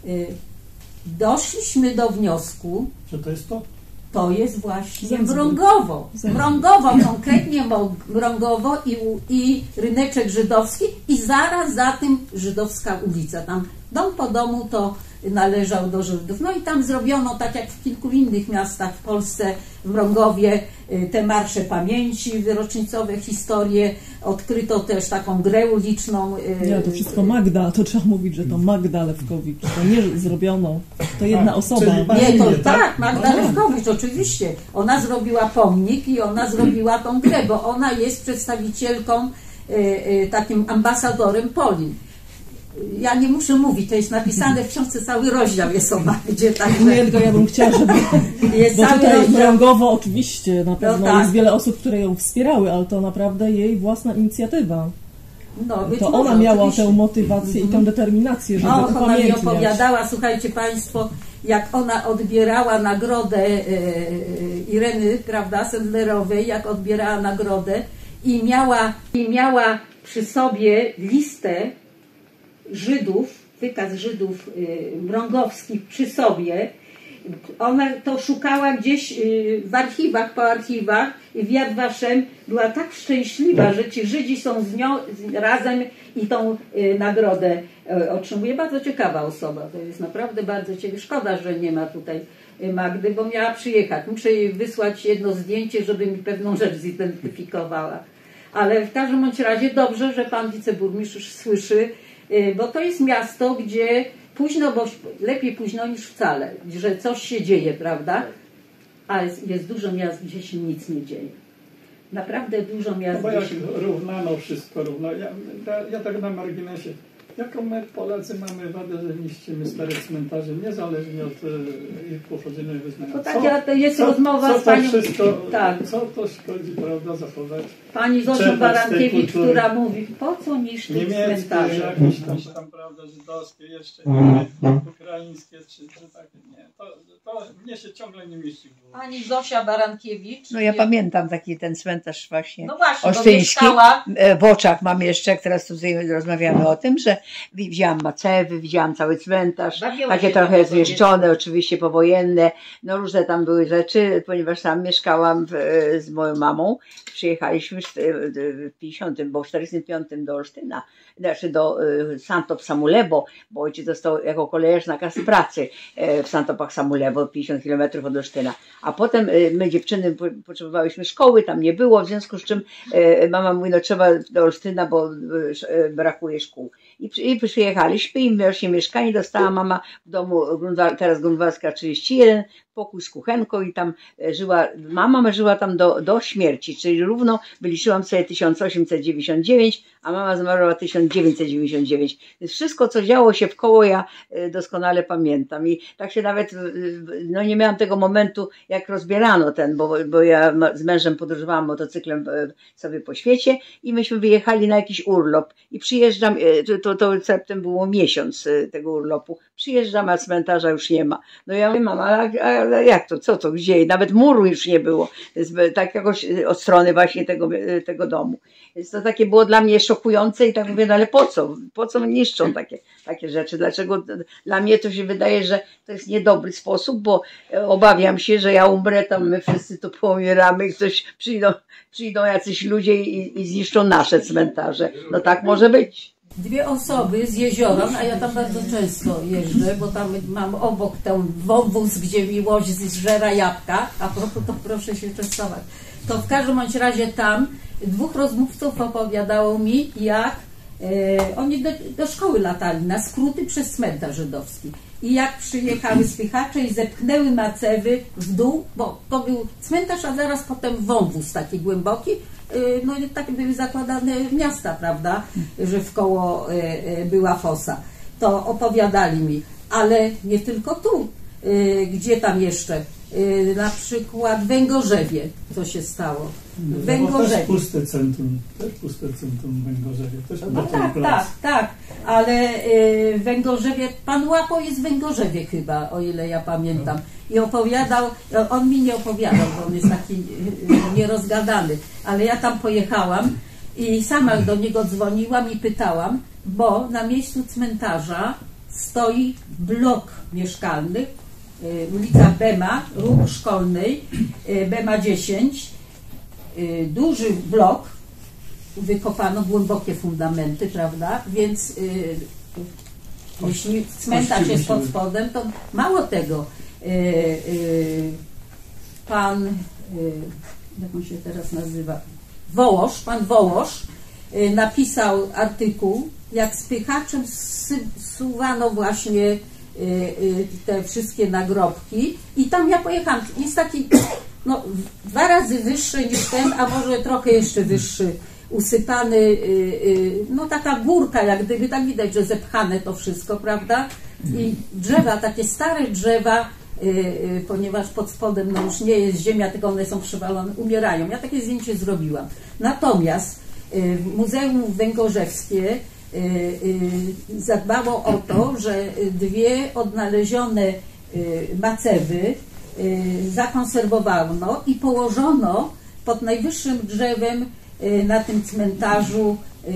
doszliśmy do wniosku, że to jest to? To jest właśnie Mrągowo. Mrągowo, konkretnie Mrągowo i ryneczek żydowski i zaraz za tym żydowska ulica. Tam dom po domu to należał do Żydów. No i tam zrobiono, tak jak w kilku innych miastach w Polsce, w Mrągowie, te marsze pamięci rocznicowe, historie. Odkryto też taką grę uliczną. Nie, to wszystko Magda, to trzeba mówić, że to Magda Lewkowicz. To nie zrobiono, to jedna osoba. Nie, to tak, Magda Lewkowicz, oczywiście. Ona zrobiła pomnik i ona zrobiła tą grę, bo ona jest przedstawicielką, takim ambasadorem Polin. Ja nie muszę mówić, to jest napisane w książce, cały rozdział jest o Magdzie. Także... Nie, tylko ja bym chciała, żeby... Jest bo cały tutaj rozdział... Mrągowo oczywiście, na pewno no tak. jest wiele osób, które ją wspierały, ale to naprawdę jej własna inicjatywa. No, to ona miała oczywiście tę motywację i tę determinację, żeby upamiętniać. Ona mi opowiadała, słuchajcie Państwo, jak ona odbierała nagrodę Ireny, prawda, Sendlerowej, jak odbierała nagrodę i miała przy sobie listę Żydów, wykaz Żydów mrągowskich przy sobie. Ona to szukała gdzieś w archiwach, po archiwach i w Yad Vashem była tak szczęśliwa, że ci Żydzi są z nią razem i tą nagrodę otrzymuje. Bardzo ciekawa osoba. To jest naprawdę bardzo ciekawa. Szkoda, że nie ma tutaj Magdy, bo miała przyjechać. Muszę jej wysłać jedno zdjęcie, żeby mi pewną rzecz zidentyfikowała. Ale w każdym bądź razie dobrze, że pan wiceburmistrz już słyszy, bo to jest miasto, gdzie późno, bo lepiej późno niż wcale, że coś się dzieje, prawda? A jest dużo miast, gdzie się nic nie dzieje. Naprawdę dużo miast, no bo gdzie jak się... równano wszystko równo. Ja tak na marginesie. Jaką my Polacy mamy wadę, że niszczymy stare cmentarze, niezależnie od ich pochodzenia i wyznania? No tak, to jest rozmowa z panią... Co to szkodzi, prawda, zachować? Pani Zosią Barankiewicz, która mówi, po co niszczyć cmentarze? Jakieś tam, prawda, żydowskie, jeszcze inne, ukraińskie, czy takie, nie. To mnie się ciągle nie mieści w głowie. Pani Zosia Barankiewicz. No ja pamiętam taki ten cmentarz właśnie, no właśnie, olsztyński. W Oczach mam jeszcze, jak teraz tutaj rozmawiamy o tym, że widziałam macewy, widziałam cały cmentarz, takie trochę zniszczone, oczywiście powojenne, no różne tam były rzeczy, ponieważ tam mieszkałam z moją mamą, przyjechaliśmy w 50, bo w 45 do Olsztyna, znaczy do Santop Samulebo, bo ojciec został jako kolejarz nakaz pracy w Santopach Samulebo, 50 km od Olsztyna. A potem my dziewczyny potrzebowałyśmy szkoły, tam nie było, w związku z czym mama mówi, no trzeba do Olsztyna, bo brakuje szkół. I przyjechaliśmy i właśnie mieszkanie dostała mama w domu, teraz Grunwaldzka 31, pokój z kuchenką i tam żyła, mama żyła tam do śmierci, czyli równo wyliczyłam sobie 1899, a mama zmarła 1999. Więc wszystko, co działo się wkoło, ja doskonale pamiętam. I tak się nawet, no nie miałam tego momentu, jak rozbierano bo ja z mężem podróżowałam motocyklem sobie po świecie i myśmy wyjechali na jakiś urlop i przyjeżdżam, to receptem było miesiąc tego urlopu, przyjeżdżam, a cmentarza już nie ma. No ja mówię, mama, ale jak to, co to, gdzie? Nawet muru już nie było. Tak jakoś od strony właśnie tego domu. Więc to takie było dla mnie szokujące i tak mówię, no ale po co? Po co niszczą takie rzeczy? Dlaczego? Dla mnie to się wydaje, że to jest niedobry sposób, bo obawiam się, że ja umrę, tam my wszyscy tu poumieramy, ktoś przyjdą jacyś ludzie i zniszczą nasze cmentarze. No tak może być. Dwie osoby z jeziora, a ja tam bardzo często jeżdżę, bo tam mam obok ten wąwóz, gdzie mi łoś zżera jabłka, a propos to proszę się częstować. To w każdym bądź razie tam dwóch rozmówców opowiadało mi, jak oni do szkoły latali na skróty przez cmentarz żydowski. I jak przyjechały spychacze i zepchnęły macewy w dół, bo to był cmentarz, a zaraz potem wąwóz taki głęboki. No i tak były zakładane miasta, prawda, że wkoło była fosa. To opowiadali mi, ale nie tylko tu. Gdzie tam jeszcze? Na przykład w Węgorzewie co się stało. W Węgorzewie. Też puste centrum w Węgorzewie. Też no tak, ale w Węgorzewie, pan Łapo jest w Węgorzewie chyba, o ile ja pamiętam. I opowiadał, on mi nie opowiadał, bo on jest taki nierozgadany, ale ja tam pojechałam i sama do niego dzwoniłam i pytałam, bo na miejscu cmentarza stoi blok mieszkalny, ulica Bema, ruch szkolnej, Bema 10, duży blok, wykopano głębokie fundamenty, prawda, więc jeśli cmentarz jest pod spodem, to mało tego, pan, jak on się teraz nazywa, pan Wołosz napisał artykuł, jak spychaczem zsuwano właśnie te wszystkie nagrobki i tam ja pojechałam, jest taki no, 2 razy wyższy niż ten, a może trochę jeszcze wyższy, usypany, no taka górka jak gdyby, tak widać, że zepchane to wszystko, prawda, i drzewa, takie stare drzewa, ponieważ pod spodem no już nie jest ziemia, tylko one są przewalone, umierają. Ja takie zdjęcie zrobiłam. Natomiast Muzeum Węgorzewskie zadbało o to, że 2 odnalezione macewy zakonserwowano i położono pod najwyższym drzewem na tym cmentarzu,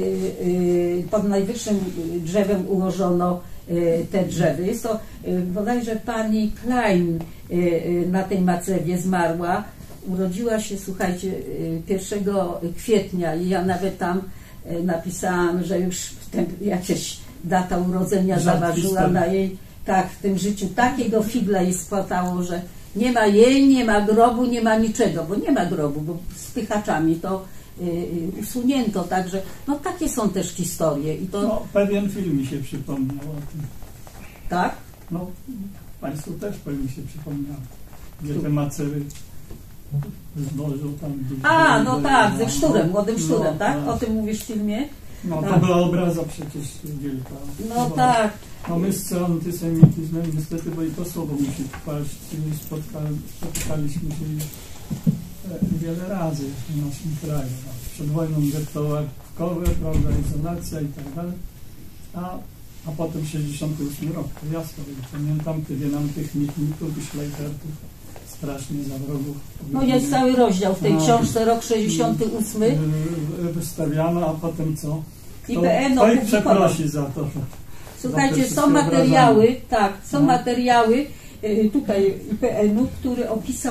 pod najwyższym drzewem ułożono te drzewy. Jest to bodajże pani Klein na tej macewie zmarła. Urodziła się, słuchajcie, 1 kwietnia i ja nawet tam napisałam, że już jakaś data urodzenia zaważyła na jej, tak, w tym życiu takiego figla jej spłatało, że nie ma jej, nie ma grobu, nie ma niczego, bo nie ma grobu, bo z pychaczami to usunięto, także no takie są też historie. I to... No, pewien film mi się przypomniał o tym. Tak? No, Państwu też pewnie się przypomniał, gdzie te macery zbożą tam... no tak, ze Szczurem, młodym Szczurem, no, tak? O tym mówisz w filmie? No, tak. To była obraza przecież wielka. No tak. No my z antysemityzmem niestety, bo i to słowo musi wpaść, spotykaliśmy się już wiele razy w naszym kraju. No, przed wojną gettowe, prawda, izolacja i tak dalej, a potem 68 rok, to jasno, pamiętam, kiedy nam tych michników i szlejtertów strasznie za wrogów. No jest cały rozdział w tej książce, rok 68. Wystawiano, a potem co? IPN ich przeprosi za to. Słuchajcie, są materiały, tak, są materiały tutaj IPN-u, który opisał,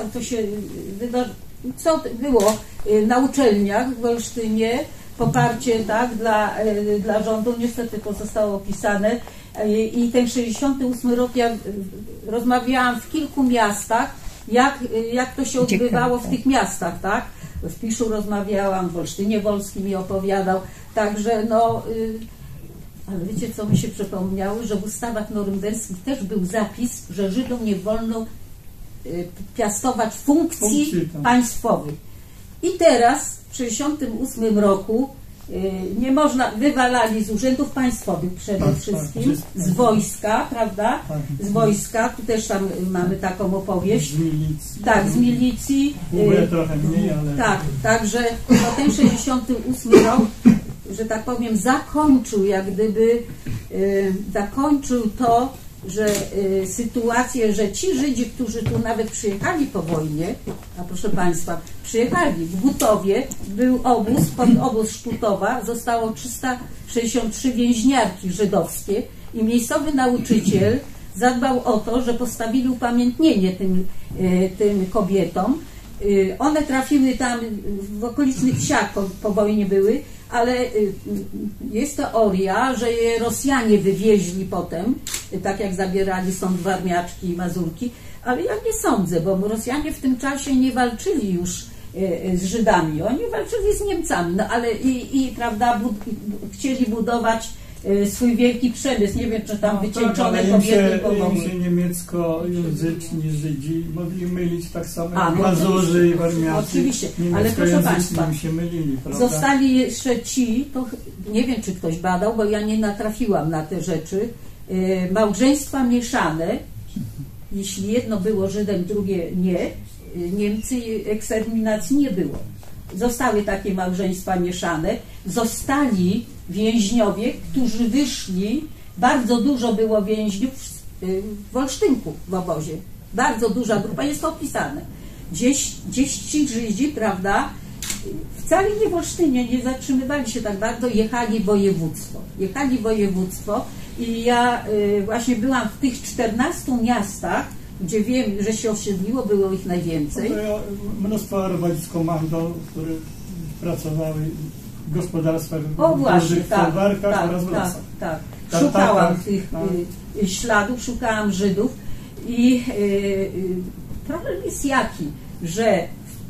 co było na uczelniach w Olsztynie, poparcie, tak, dla rządu, niestety to zostało opisane i ten 68 rok ja rozmawiałam w kilku miastach, jak to się odbywało w tych miastach, tak? W Piszu rozmawiałam, w Olsztynie Wolskim mi opowiadał, także no Ale wiecie, co mi się przypomniało? Że w ustawach norymberskich też był zapis, że Żydom nie wolno piastować funkcji państwowych. I teraz w 1968 roku nie można, wywalali z urzędów państwowych przede wszystkim, z wojska, prawda? Z wojska, tu też tam mamy taką opowieść. Z milicji. Tak, z milicji. Trochę mniej, ale... Tak, także no, ten 68 rok, że tak powiem, zakończył jak gdyby, zakończył to, że sytuację, że ci Żydzi, którzy tu nawet przyjechali po wojnie, a proszę Państwa, przyjechali w Gutowie, był obóz, obóz Szputowa, zostało 363 więźniarki żydowskie i miejscowy nauczyciel zadbał o to, że postawili upamiętnienie tym kobietom. One trafiły tam w okolicznych wsiach po wojnie były, ale jest teoria, że je Rosjanie wywieźli potem, tak jak zabierali stąd Warmiaczki i Mazurki, ale ja nie sądzę, bo Rosjanie w tym czasie nie walczyli już z Żydami, oni walczyli z Niemcami, no ale prawda, chcieli budować swój wielki przemysł. Nie wiem, czy tam wycieńczone kobiety pomogły. Im się niemieckojęzyczni Żydzi mogli mylić tak samo jak Mazurzy i Warmiacy. Oczywiście, ale proszę Państwa, się mylili, prawda? zostali jeszcze ci, to nie wiem, czy ktoś badał, bo ja nie natrafiłam na te rzeczy, małżeństwa mieszane, jeśli jedno było Żydem, drugie nie, Niemcy eksterminacji nie było. Zostały takie małżeństwa mieszane, zostali więźniowie, którzy wyszli, bardzo dużo było więźniów w Olsztynku w obozie, bardzo duża grupa, jest to opisane. Gdzieś ci Żydzi, prawda, wcale nie w Olsztynie, nie zatrzymywali się tak bardzo, jechali województwo i ja właśnie byłam w tych 14 miastach, gdzie wiem, że się osiedliło, było ich najwięcej. Mnóstwo robodzisko-mando, które pracowały w gospodarstwach dużych, w folwarkach oraz w lasach. Tak. Szukałam tych śladów, szukałam Żydów i problem jest jaki, że w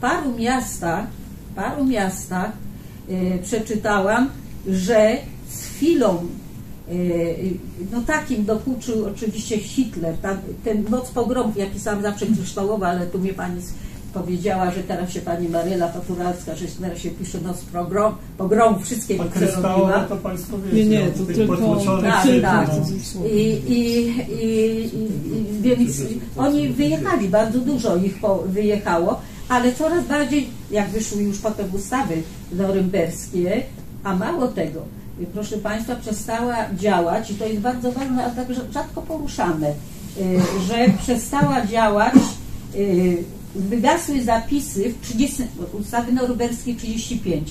paru miastach przeczytałam, że z chwilą no takim dokuczył oczywiście Hitler, ten noc pogromów, ja pisałam zawsze kryształowa, ale tu mnie pani powiedziała, że teraz się pani Maryla Paturalska, że teraz się pisze noc pogromów, wszystkie kryształowa to państwo wiecie. Nie, to tylko tak. Więc oni wyjechali, bardzo dużo ich wyjechało, ale coraz bardziej, jak wyszły już potem ustawy norymberskie, a mało tego, proszę Państwa, przestała działać, i to jest bardzo ważne, a tak rzadko poruszane, że przestała działać, wygasły zapisy w 30, ustawy norymberskiej 35.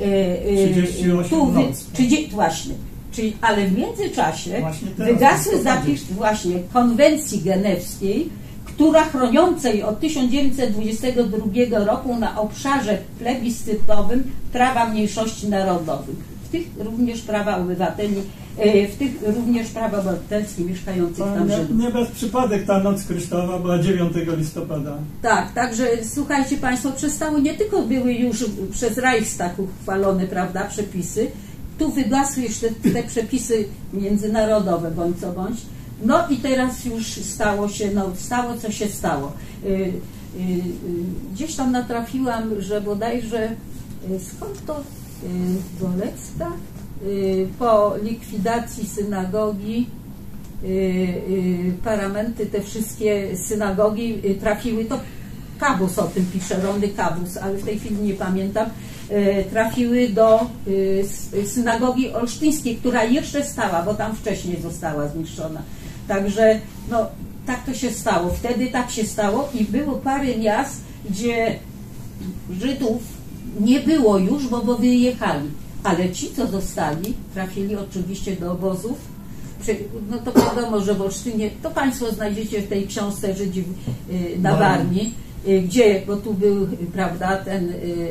38 właśnie. Ale w międzyczasie wygasły zapisy właśnie konwencji genewskiej, która chroniącej od 1922 roku na obszarze plebiscytowym prawa mniejszości narodowych. W tych również prawa obywateli, w tych również prawa obywatelskie mieszkających tam Żydów. Nie bez przypadek ta noc kryształowa była 9 listopada. Tak, także słuchajcie Państwo, przestały, nie tylko były już przez Reichstag uchwalone, prawda, przepisy, tu wygasły jeszcze te przepisy międzynarodowe, bądź co bądź. No i teraz już stało co się stało. Gdzieś tam natrafiłam, że bodajże, skąd to Golecka? Po likwidacji synagogi, paramenty, te wszystkie synagogi trafiły, to Kabus o tym pisze, Ronny Kabus, ale w tej chwili nie pamiętam, trafiły do synagogi olsztyńskiej, która jeszcze stała, bo tam wcześniej została zniszczona. Także no, tak to się stało. Wtedy tak się stało i było parę miast, gdzie Żydów nie było już, bo wyjechali. Ale ci, co zostali, trafili oczywiście do obozów. No to wiadomo, że w Olsztynie, to Państwo znajdziecie w tej książce Żydzi na Warmii, gdzie, bo tu był, prawda, ten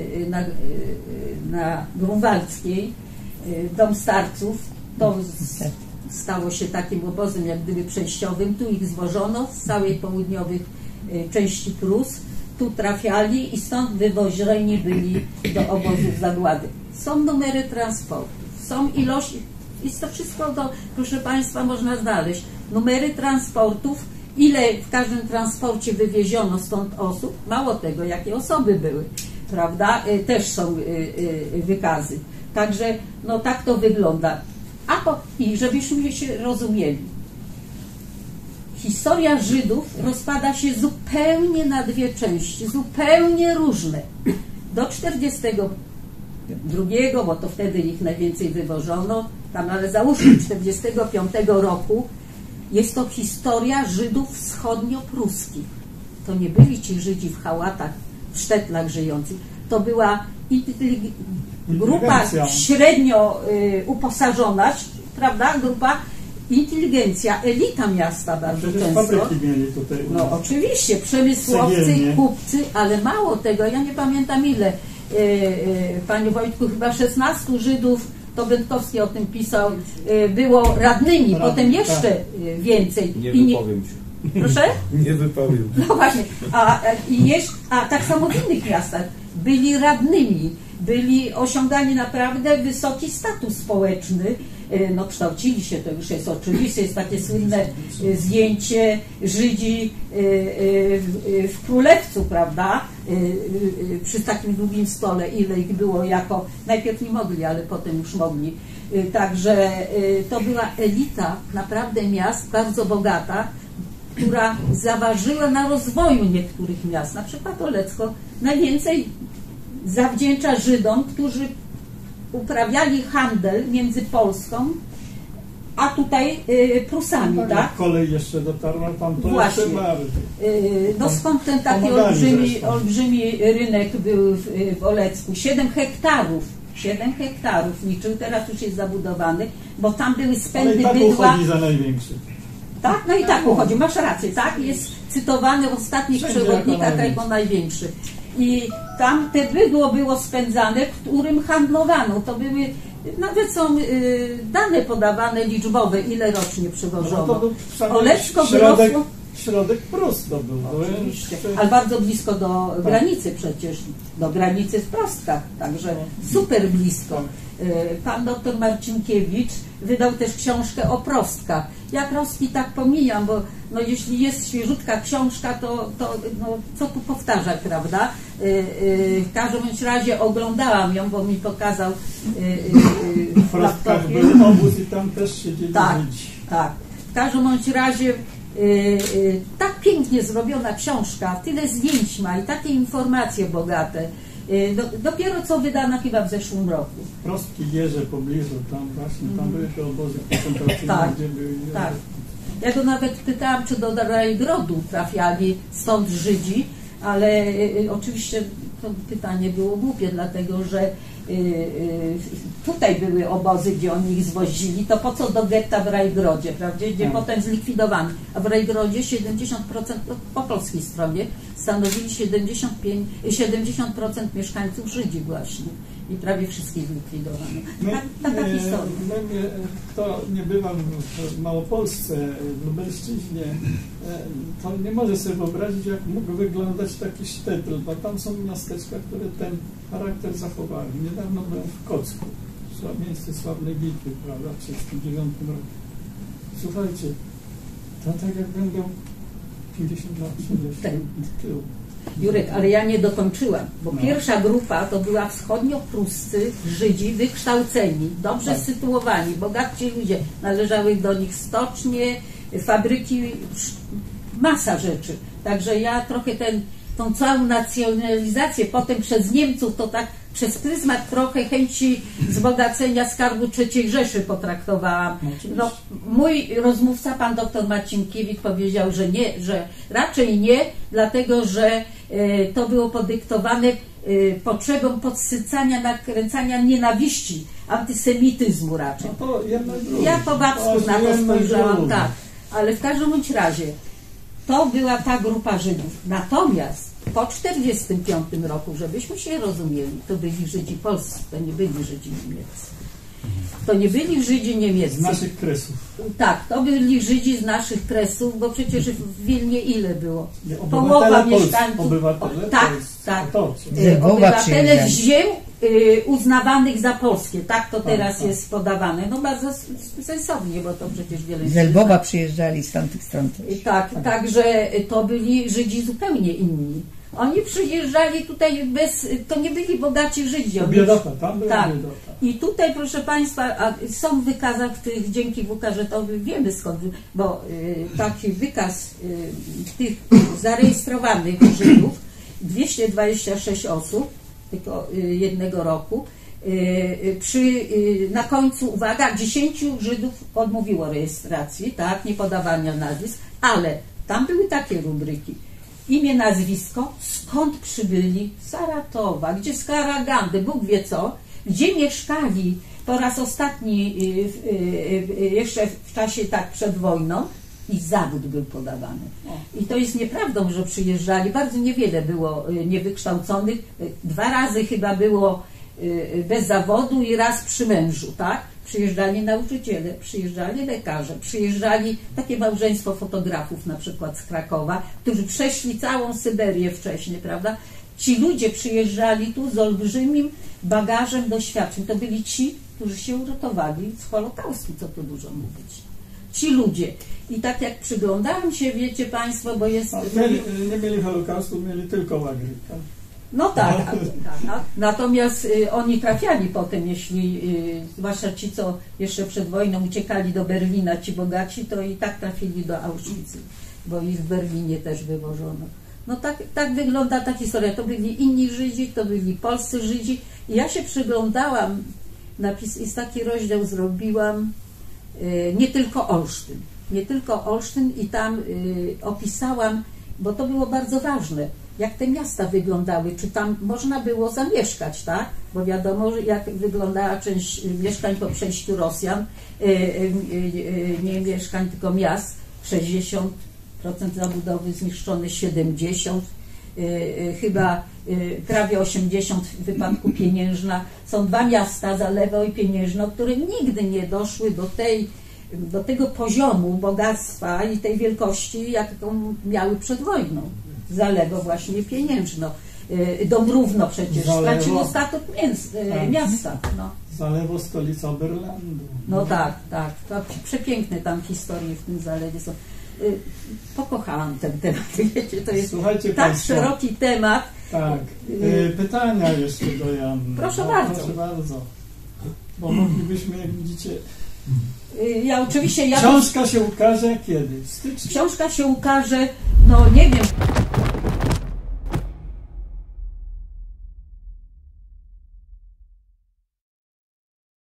na Grunwaldzkiej dom starców, to stało się takim obozem jak gdyby przejściowym, tu ich zwożono z całej południowych części Prus, tu trafiali i stąd wywożeni byli do obozów zagłady. Są numery transportów, są ilości, Jest to wszystko, proszę Państwa, można znaleźć. Numery transportów, ile w każdym transporcie wywieziono stąd osób, mało tego, jakie osoby były, prawda, też są wykazy. Także no tak to wygląda. I żebyśmy się rozumieli, historia Żydów rozpada się zupełnie na dwie części, zupełnie różne. Do 42, bo to wtedy ich najwięcej wywożono, tam, ale załóżmy 45 roku, jest to historia Żydów wschodnio-pruskich. To nie byli ci Żydzi w hałatach, w sztetlach żyjących. To była grupa średnio uposażona, prawda, grupa inteligencja, elita miasta bardzo często. Fabryki mieli tutaj. No oczywiście, przemysłowcy, cegielnie, kupcy, ale mało tego, ja nie pamiętam ile, Panie Wojtku, chyba 16 Żydów, to Będkowski o tym pisał, było radnymi, potem jeszcze więcej. Nie wypowiem się. Proszę? Nie wypowiem. No właśnie, a tak samo w innych miastach byli radnymi, byli osiągali naprawdę wysoki status społeczny, no kształcili się, to już jest oczywiste, jest takie słynne zdjęcie Żydzi w Królewcu, prawda, przy takim długim stole, ile ich było jako, najpierw nie mogli, ale potem już mogli. Także to była elita naprawdę miast, bardzo bogata, która zaważyła na rozwoju niektórych miast, na przykład Olecko najwięcej zawdzięcza Żydom, którzy uprawiali handel między Polską a tutaj Prusami, tak? Kolej jeszcze dotarła tam, to właśnie. jeszcze bardziej. No skąd ten taki olbrzymi rynek był w Olecku? 7 hektarów liczył, teraz już jest zabudowany, bo tam były spędy bydła. Ale i tak uchodzi za największy. Tak? No i tak uchodzi, masz rację, tak? Jest cytowany w ostatnich przewodnikach jako największy. I tam te bydło było spędzane, którym handlowano. To były, nawet są dane podawane liczbowe, ile rocznie przywożono. No to Olecko wyrosło. Środek Prus to był. Oczywiście, ale bardzo blisko do granicy przecież, do granicy w Prostkach, także super blisko. Pan doktor Marcinkiewicz wydał też książkę o Prostkach. Ja Prostki tak pomijam, bo no, jeśli jest świeżutka książka, to no, co tu powtarzać, prawda? W każdym bądź razie oglądałam ją, bo mi pokazał w Prostkach był obóz i tam też siedzieli Żydzi. Tak. W każdym bądź razie tak pięknie zrobiona książka, tyle zdjęć ma i takie informacje bogate. Dopiero co wydana chyba w zeszłym roku. Prostki Gierze pobliżu, tam właśnie, tam były te obozy koncentracyjne, tak, gdzie były... Tak. Ja go nawet pytałam, czy do Rajgrodu trafiali stąd Żydzi, ale oczywiście to pytanie było głupie, dlatego że tutaj były obozy, gdzie oni ich zwozili, to po co do getta w Rajgrodzie, prawda, gdzie potem zlikwidowano. A w Rajgrodzie 70%, po polskiej stronie, stanowili 70% mieszkańców Żydzi właśnie. I prawie wszystkich zlikwidowano. Taka historia. Kto nie bywa w Małopolsce, w Lubelszczyźnie, to nie może sobie wyobrazić, jak mógł wyglądać taki sztetl, bo tam są miasteczka, które ten charakter zachowały. Niedawno byłem w Kocku, miejsce sławnej bitwy, prawda, w 1939 roku. Słuchajcie, to tak jak będą 50 lat, 60 tyłu. Jurek, ale ja nie dokończyłam, bo pierwsza grupa to była wschodnio-pruscy Żydzi wykształceni, dobrze sytuowani, bogaci ludzie, należały do nich stocznie, fabryki, masa rzeczy. Także ja trochę tą całą nacjonalizację potem przez Niemców to tak przez pryzmat trochę chęci wzbogacenia skarbu III Rzeszy potraktowałam. No, mój rozmówca, pan doktor Marcinkiewicz, powiedział, że nie, że raczej nie, dlatego że to było podyktowane potrzebą podsycania, nakręcania nienawiści, antysemityzmu raczej. No to ja po babsku na to spojrzałam, tak, ale w każdym bądź razie to była ta grupa Żydów. Natomiast po 1945 roku, żebyśmy się rozumieli, to byli Żydzi polscy, to nie byli Żydzi niemieccy. To nie byli Żydzi niemieccy. Z naszych kresów. Tak, to byli Żydzi z naszych kresów, bo przecież w Wilnie ile było? Nie, połowa mieszkańców. Obywatele tak, Polscy. tak. To, obywatele z ziem uznawanych za polskie. Tak to teraz jest podawane. No bardzo sensownie, bo to przecież wiele... Z Lwowa przyjeżdżali z tamtych stron. Tak, także to byli Żydzi zupełnie inni. Oni przyjeżdżali tutaj to nie byli bogaci Żydzi. Biedota, tam była tak. biedota. I tutaj, proszę Państwa, są w wykazach tych, dzięki WKŻ-owi wiemy skąd, bo taki wykaz tych zarejestrowanych Żydów, 226 osób, tylko jednego roku, na końcu, uwaga, 10 Żydów odmówiło rejestracji, tak, nie podawania nazwisk, ale tam były takie rubryki: imię, nazwisko, skąd przybyli, z Saratowa, gdzie z Karagandy, Bóg wie co, gdzie mieszkali po raz ostatni jeszcze w czasie tak przed wojną, i zawód był podawany. I to jest nieprawdą, że przyjeżdżali, bardzo niewiele było niewykształconych, 2 razy chyba było bez zawodu i raz przy mężu, tak? Przyjeżdżali nauczyciele, przyjeżdżali lekarze, przyjeżdżali takie małżeństwo fotografów na przykład z Krakowa, którzy przeszli całą Syberię wcześniej, prawda? Ci ludzie przyjeżdżali tu z olbrzymim bagażem doświadczeń. To byli ci, którzy się uratowali z Holokaustu, co tu dużo mówić. Ci ludzie. I tak jak przyglądałam się, wiecie Państwo, bo jest... Nie mieli Holokaustu, mieli tylko łagrę. Tak? No tak, natomiast oni trafiali potem, jeśli, zwłaszcza ci, co jeszcze przed wojną uciekali do Berlina, ci bogaci, to i tak trafili do Auschwitz, bo ich w Berlinie też wywożono. No tak wygląda ta historia. To byli inni Żydzi, to byli polscy Żydzi. I ja się przyglądałam, i taki rozdział zrobiłam, nie tylko Olsztyn i tam opisałam, bo to było bardzo ważne, jak te miasta wyglądały, czy tam można było zamieszkać, tak? Bo wiadomo, jak wyglądała część mieszkań po przejściu Rosjan, nie mieszkań, tylko miast, 60% zabudowy zniszczone, 70%, chyba prawie 80% w wypadku Pieniężna. Są 2 miasta, Zalewo i Pieniężno, które nigdy nie doszły do tego poziomu bogactwa i tej wielkości, jaką miały przed wojną. Zalewo właśnie Pieniężno. Dąbrówno przecież straciło statut miasta. No. Zalewo, stolica Oberlandu. No tak. To przepiękne tam historie w tym zalewie są. Pokochałam ten temat, wiecie, to jest Słuchajcie tak Państwo, szeroki temat. Tak. Pytania jeszcze do Janny. Proszę bardzo. Proszę bardzo. Bo moglibyśmy, jak widzicie... Oczywiście... Książka się ukaże kiedy? W styczniu? Książka się ukaże, no nie wiem...